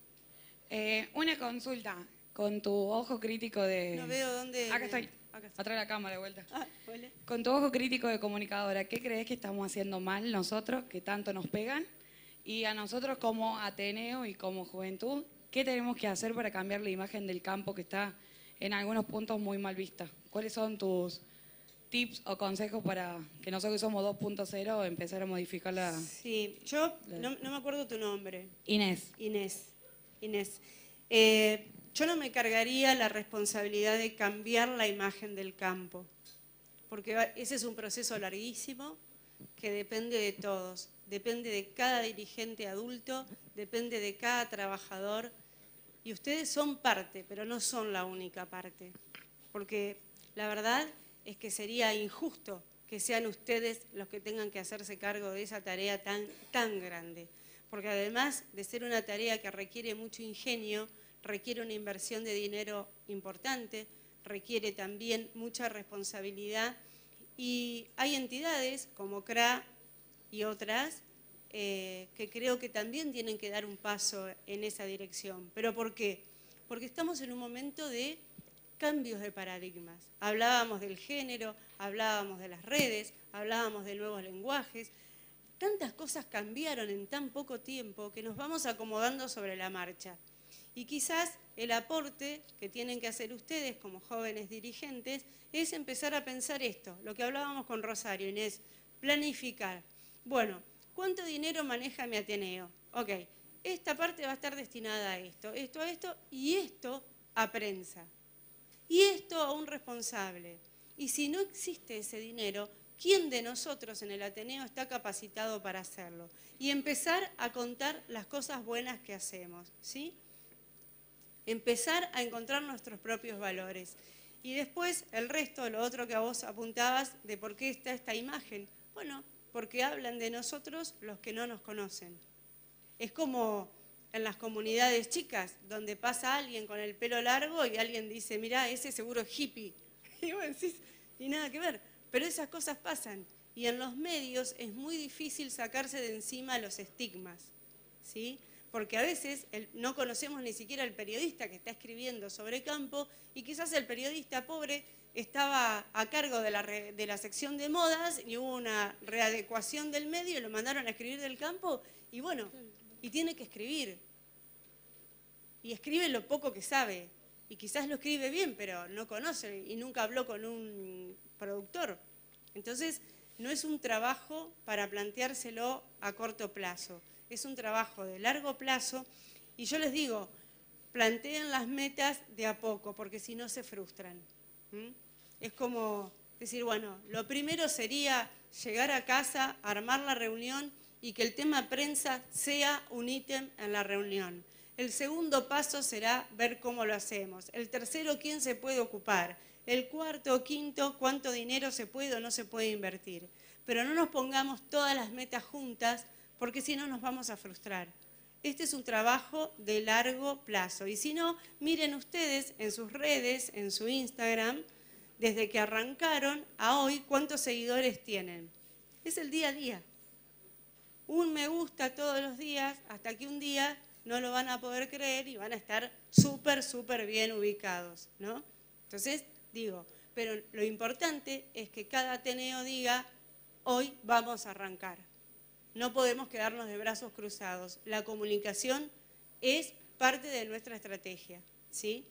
Eh, una consulta, con tu ojo crítico de... No veo dónde... Acá estoy, Acá está. atrás de la cámara de vuelta. Ah, hola. Con tu ojo crítico de comunicadora, ¿qué crees que estamos haciendo mal nosotros, que tanto nos pegan? Y a nosotros como Ateneo y como juventud, ¿qué tenemos que hacer para cambiar la imagen del campo que está en algunos puntos muy mal vista? ¿Cuáles son tus tips o consejos para que nosotros que somos dos punto cero empezar a modificar la... Sí, yo no, no me acuerdo tu nombre. Inés. Inés. Inés. Eh, yo no me cargaría la responsabilidad de cambiar la imagen del campo, porque ese es un proceso larguísimo que depende de todos, depende de cada dirigente adulto, depende de cada trabajador, y ustedes son parte, pero no son la única parte, porque la verdad es que sería injusto que sean ustedes los que tengan que hacerse cargo de esa tarea tan, tan grande. Porque además de ser una tarea que requiere mucho ingenio, requiere una inversión de dinero importante, requiere también mucha responsabilidad y hay entidades como C R A y otras eh, que creo que también tienen que dar un paso en esa dirección. ¿Pero por qué? Porque estamos en un momento de cambios de paradigmas. Hablábamos del género, hablábamos de las redes, hablábamos de nuevos lenguajes. Tantas cosas cambiaron en tan poco tiempo que nos vamos acomodando sobre la marcha. Y quizás el aporte que tienen que hacer ustedes como jóvenes dirigentes es empezar a pensar esto, lo que hablábamos con Rosario, Inés, planificar. Bueno, ¿cuánto dinero maneja mi Ateneo? Ok, esta parte va a estar destinada a esto, esto a esto y esto a prensa. Y esto a un responsable. Y si no existe ese dinero, ¿quién de nosotros en el Ateneo está capacitado para hacerlo? Y empezar a contar las cosas buenas que hacemos, ¿sí? Empezar a encontrar nuestros propios valores. Y después el resto, lo otro que a vos apuntabas, de por qué está esta imagen. Bueno, porque hablan de nosotros los que no nos conocen. Es como en las comunidades chicas, donde pasa alguien con el pelo largo y alguien dice, mirá, ese seguro es hippie. Y vos decís, y nada que ver. Pero esas cosas pasan y en los medios es muy difícil sacarse de encima los estigmas, ¿sí? Porque a veces el, no conocemos ni siquiera al periodista que está escribiendo sobre campo y quizás el periodista pobre estaba a cargo de la, re, de la sección de modas y hubo una readecuación del medio y lo mandaron a escribir del campo y bueno, y tiene que escribir. Y escribe lo poco que sabe y quizás lo escribe bien, pero no conoce y nunca habló con un productor. Entonces, no es un trabajo para planteárselo a corto plazo, es un trabajo de largo plazo y yo les digo, planteen las metas de a poco, porque si no se frustran. ¿Mm? Es como decir, bueno, lo primero sería llegar a casa, armar la reunión y que el tema prensa sea un ítem en la reunión. El segundo paso será ver cómo lo hacemos. El tercero, quién se puede ocupar. El cuarto o quinto, cuánto dinero se puede o no se puede invertir. Pero no nos pongamos todas las metas juntas, porque si no nos vamos a frustrar. Este es un trabajo de largo plazo. Y si no, miren ustedes en sus redes, en su Instagram, desde que arrancaron a hoy, cuántos seguidores tienen. Es el día a día. Un me gusta todos los días, hasta que un día no lo van a poder creer y van a estar súper, súper bien ubicados, ¿no? Entonces, digo, pero lo importante es que cada Ateneo diga, hoy vamos a arrancar. No podemos quedarnos de brazos cruzados. La comunicación es parte de nuestra estrategia, ¿sí?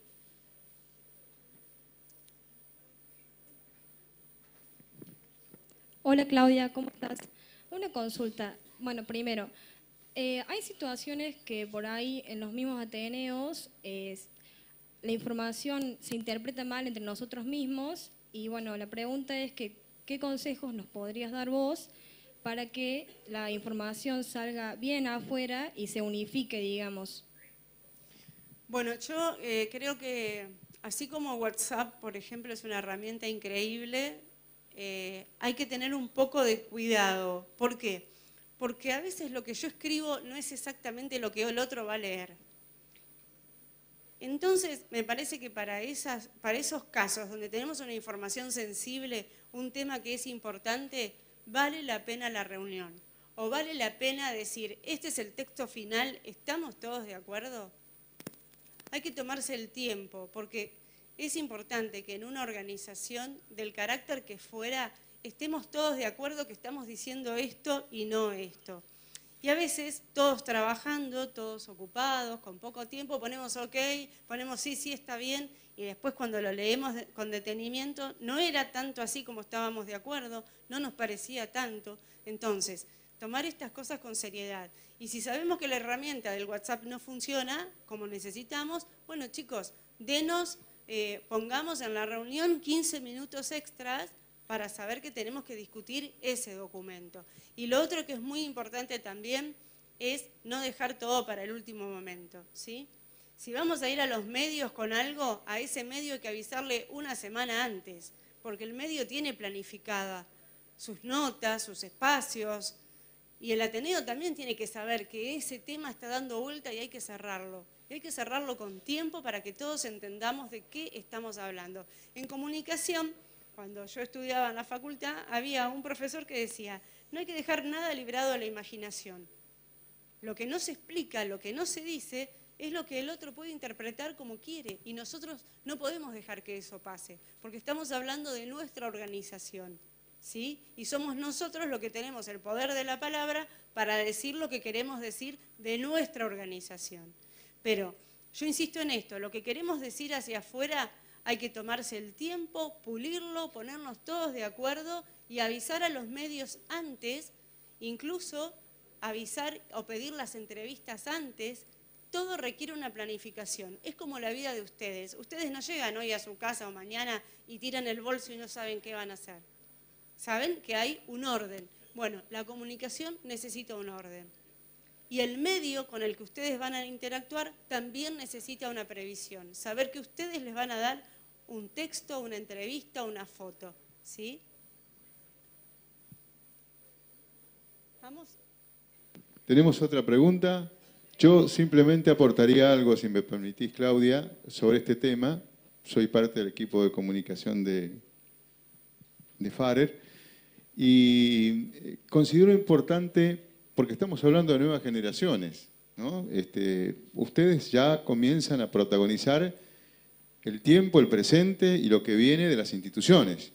Hola Claudia, ¿cómo estás? Una consulta. Bueno, primero, eh, hay situaciones que por ahí en los mismos Ateneos eh, la información se interpreta mal entre nosotros mismos y bueno, la pregunta es que, ¿qué consejos nos podrías dar vos para que la información salga bien afuera y se unifique, digamos? Bueno, yo eh, creo que así como WhatsApp, por ejemplo, es una herramienta increíble, eh, hay que tener un poco de cuidado. ¿Por qué? Porque a veces lo que yo escribo no es exactamente lo que el otro va a leer. Entonces, me parece que para, esas, para esos casos donde tenemos una información sensible, un tema que es importante, vale la pena la reunión. O vale la pena decir, este es el texto final, ¿estamos todos de acuerdo? Hay que tomarse el tiempo, porque es importante que en una organización, del carácter que fuera, estemos todos de acuerdo que estamos diciendo esto y no esto. Y a veces, todos trabajando, todos ocupados, con poco tiempo, ponemos ok, ponemos sí, sí, está bien, y después cuando lo leemos con detenimiento, no era tanto así como estábamos de acuerdo, no nos parecía tanto. Entonces, tomar estas cosas con seriedad. Y si sabemos que la herramienta del WhatsApp no funciona como necesitamos, bueno chicos, denos, eh, pongamos en la reunión quince minutos extras para saber que tenemos que discutir ese documento. Y lo otro que es muy importante también es no dejar todo para el último momento, ¿sí? Si vamos a ir a los medios con algo, a ese medio hay que avisarle una semana antes, porque el medio tiene planificada sus notas, sus espacios, y el Ateneo también tiene que saber que ese tema está dando vuelta y hay que cerrarlo. Y hay que cerrarlo con tiempo para que todos entendamos de qué estamos hablando. En comunicación, cuando yo estudiaba en la facultad, había un profesor que decía, no hay que dejar nada librado a la imaginación. Lo que no se explica, lo que no se dice, es lo que el otro puede interpretar como quiere. Y nosotros no podemos dejar que eso pase, porque estamos hablando de nuestra organización, ¿sí? Y somos nosotros los que tenemos el poder de la palabra para decir lo que queremos decir de nuestra organización. Pero yo insisto en esto, lo que queremos decir hacia afuera hay que tomarse el tiempo, pulirlo, ponernos todos de acuerdo y avisar a los medios antes, incluso avisar o pedir las entrevistas antes. Todo requiere una planificación. Es como la vida de ustedes. Ustedes no llegan hoy a su casa o mañana y tiran el bolso y no saben qué van a hacer. Saben que hay un orden. Bueno, la comunicación necesita un orden. Y el medio con el que ustedes van a interactuar también necesita una previsión. Saber que ustedes les van a dar un texto, una entrevista, una foto. ¿Sí? ¿Vamos? Tenemos otra pregunta. Yo simplemente aportaría algo, si me permitís, Claudia, sobre este tema. Soy parte del equipo de comunicación de, de Farer. Y considero importante, porque estamos hablando de nuevas generaciones, ¿no? Este, ustedes ya comienzan a protagonizar el tiempo, el presente y lo que viene de las instituciones.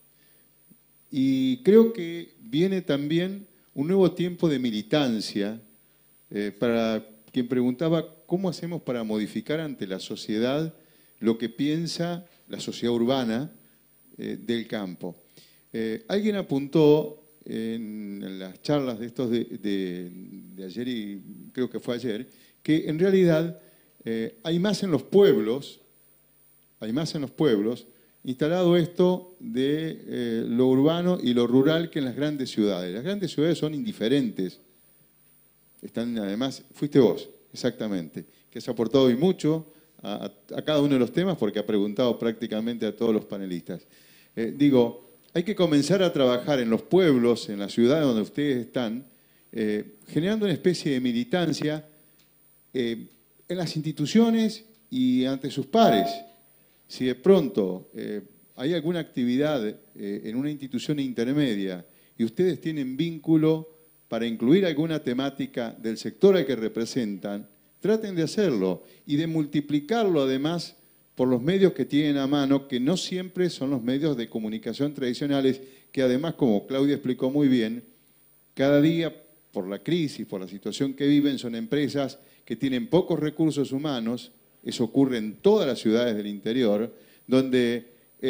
Y creo que viene también un nuevo tiempo de militancia. Eh, para quien preguntaba cómo hacemos para modificar ante la sociedad lo que piensa la sociedad urbana eh, del campo. Eh, alguien apuntó en las charlas de estos de, de, de ayer y creo que fue ayer, que en realidad eh, hay más en los pueblos, hay más en los pueblos, instalado esto de eh, lo urbano y lo rural que en las grandes ciudades. Las grandes ciudades son indiferentes. Están además, fuiste vos, exactamente, que has aportado hoy mucho a, a cada uno de los temas porque ha preguntado prácticamente a todos los panelistas. Eh, digo, hay que comenzar a trabajar en los pueblos, en las ciudades donde ustedes están, eh, generando una especie de militancia eh, en las instituciones y ante sus pares. Si de pronto eh, hay alguna actividad eh, en una institución intermedia y ustedes tienen vínculo para incluir alguna temática del sector al que representan, traten de hacerlo y de multiplicarlo además por los medios que tienen a mano, que no siempre son los medios de comunicación tradicionales, que además, como Claudia explicó muy bien, cada día, por la crisis, por la situación que viven, son empresas que tienen pocos recursos humanos. Eso ocurre en todas las ciudades del interior, donde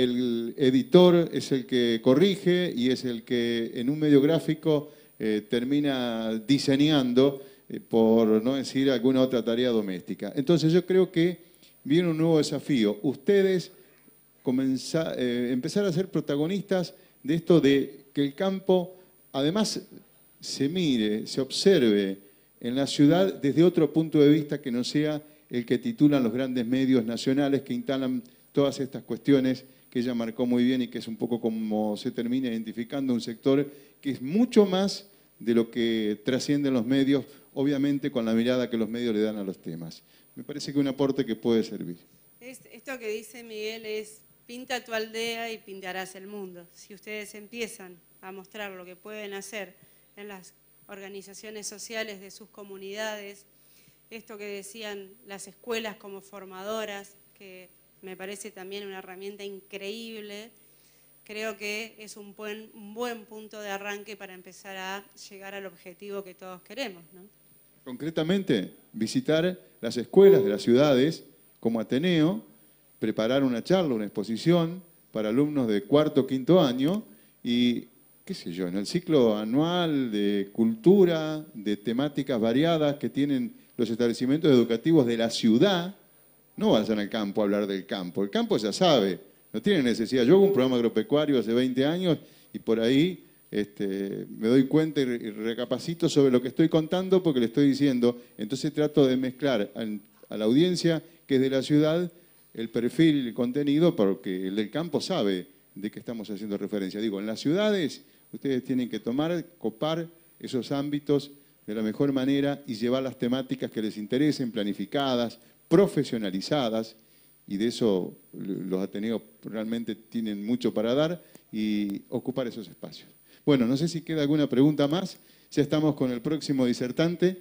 el editor es el que corrige y es el que en un medio gráfico eh, termina diseñando, eh, por no decir alguna otra tarea doméstica. Entonces yo creo que viene un nuevo desafío. Ustedes comenzar, eh, empezar a ser protagonistas de esto de que el campo, además, se mire, se observe en la ciudad desde otro punto de vista que no sea el que titulan los grandes medios nacionales que instalan todas estas cuestiones que ella marcó muy bien y que es un poco como se termina identificando un sector que es mucho más de lo que trascienden los medios, obviamente con la mirada que los medios le dan a los temas. Me parece que un aporte que puede servir. Es, esto que dice Miguel es, pinta tu aldea y pintarás el mundo. Si ustedes empiezan a mostrar lo que pueden hacer en las organizaciones sociales de sus comunidades, esto que decían las escuelas como formadoras, que me parece también una herramienta increíble, creo que es un buen, un buen punto de arranque para empezar a llegar al objetivo que todos queremos, ¿no? Concretamente, visitar las escuelas de las ciudades como Ateneo, preparar una charla, una exposición para alumnos de cuarto o quinto año y, qué sé yo, en el ciclo anual de cultura, de temáticas variadas que tienen los establecimientos educativos de la ciudad, no vayan al campo a hablar del campo. El campo ya sabe, no tiene necesidad. Yo hago un programa agropecuario hace veinte años y por ahí este, me doy cuenta y recapacito sobre lo que estoy contando porque le estoy diciendo. Entonces trato de mezclar a la audiencia que es de la ciudad el perfil y el contenido porque el del campo sabe de qué estamos haciendo referencia. Digo, en las ciudades ustedes tienen que tomar, copar esos ámbitos de la mejor manera y llevar las temáticas que les interesen, planificadas, profesionalizadas, y de eso los Ateneos realmente tienen mucho para dar y ocupar esos espacios. Bueno, no sé si queda alguna pregunta más. Ya estamos con el próximo disertante.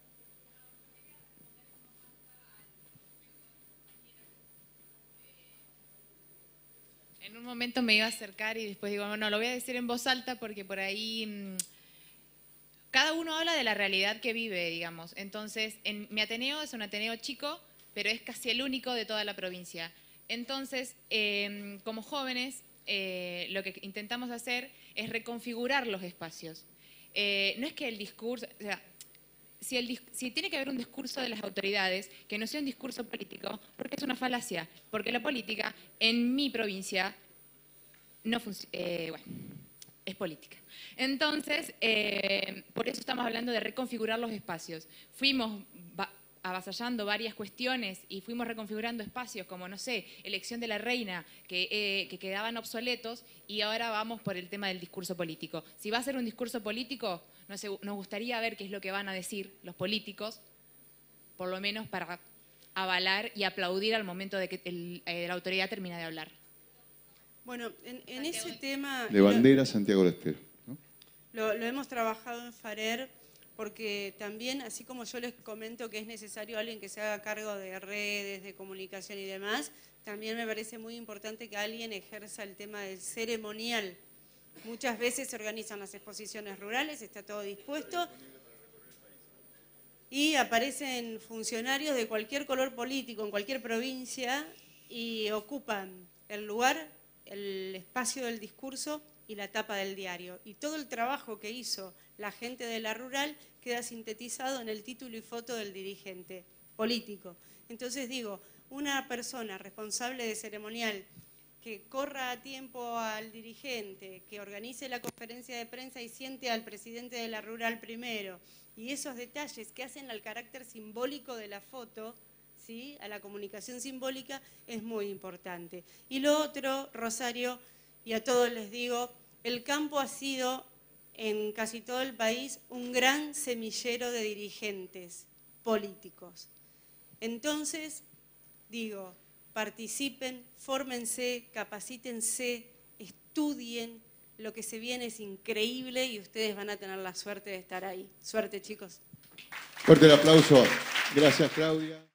En un momento me iba a acercar y después digo, no, lo voy a decir en voz alta porque por ahí mmm, cada uno habla de la realidad que vive, digamos. Entonces, en mi Ateneo es un Ateneo chico, pero es casi el único de toda la provincia. Entonces, eh, como jóvenes, eh, lo que intentamos hacer es reconfigurar los espacios. Eh, no es que el discurso, o sea, si, el, si tiene que haber un discurso de las autoridades, que no sea un discurso político, porque es una falacia, porque la política en mi provincia no funciona, eh, bueno, es política. Entonces, eh, por eso estamos hablando de reconfigurar los espacios. Fuimos avasallando varias cuestiones y fuimos reconfigurando espacios como, no sé, elección de la reina, que, eh, que quedaban obsoletos y ahora vamos por el tema del discurso político. Si va a ser un discurso político, no sé, nos gustaría ver qué es lo que van a decir los políticos, por lo menos para avalar y aplaudir al momento de que el, eh, la autoridad termina de hablar. Bueno, en, en ese tema... De bandera Santiago del Estero, ¿no? Lo, lo hemos trabajado en Farer porque también, así como yo les comento que es necesario alguien que se haga cargo de redes, de comunicación y demás, también me parece muy importante que alguien ejerza el tema del ceremonial. Muchas veces se organizan las exposiciones rurales, está todo dispuesto, y aparecen funcionarios de cualquier color político en cualquier provincia y ocupan el lugar, el espacio del discurso y la tapa del diario. Y todo el trabajo que hizo la gente de la rural queda sintetizado en el título y foto del dirigente político. Entonces digo, una persona responsable de ceremonial que corra a tiempo al dirigente, que organice la conferencia de prensa y siente al presidente de la rural primero, y esos detalles que hacen al carácter simbólico de la foto, ¿sí?, a la comunicación simbólica, es muy importante. Y lo otro, Rosario, y a todos les digo, el campo ha sido en casi todo el país un gran semillero de dirigentes políticos. Entonces, digo, participen, fórmense, capacítense, estudien, lo que se viene es increíble y ustedes van a tener la suerte de estar ahí. Suerte, chicos. Fuerte el aplauso. Gracias, Claudia.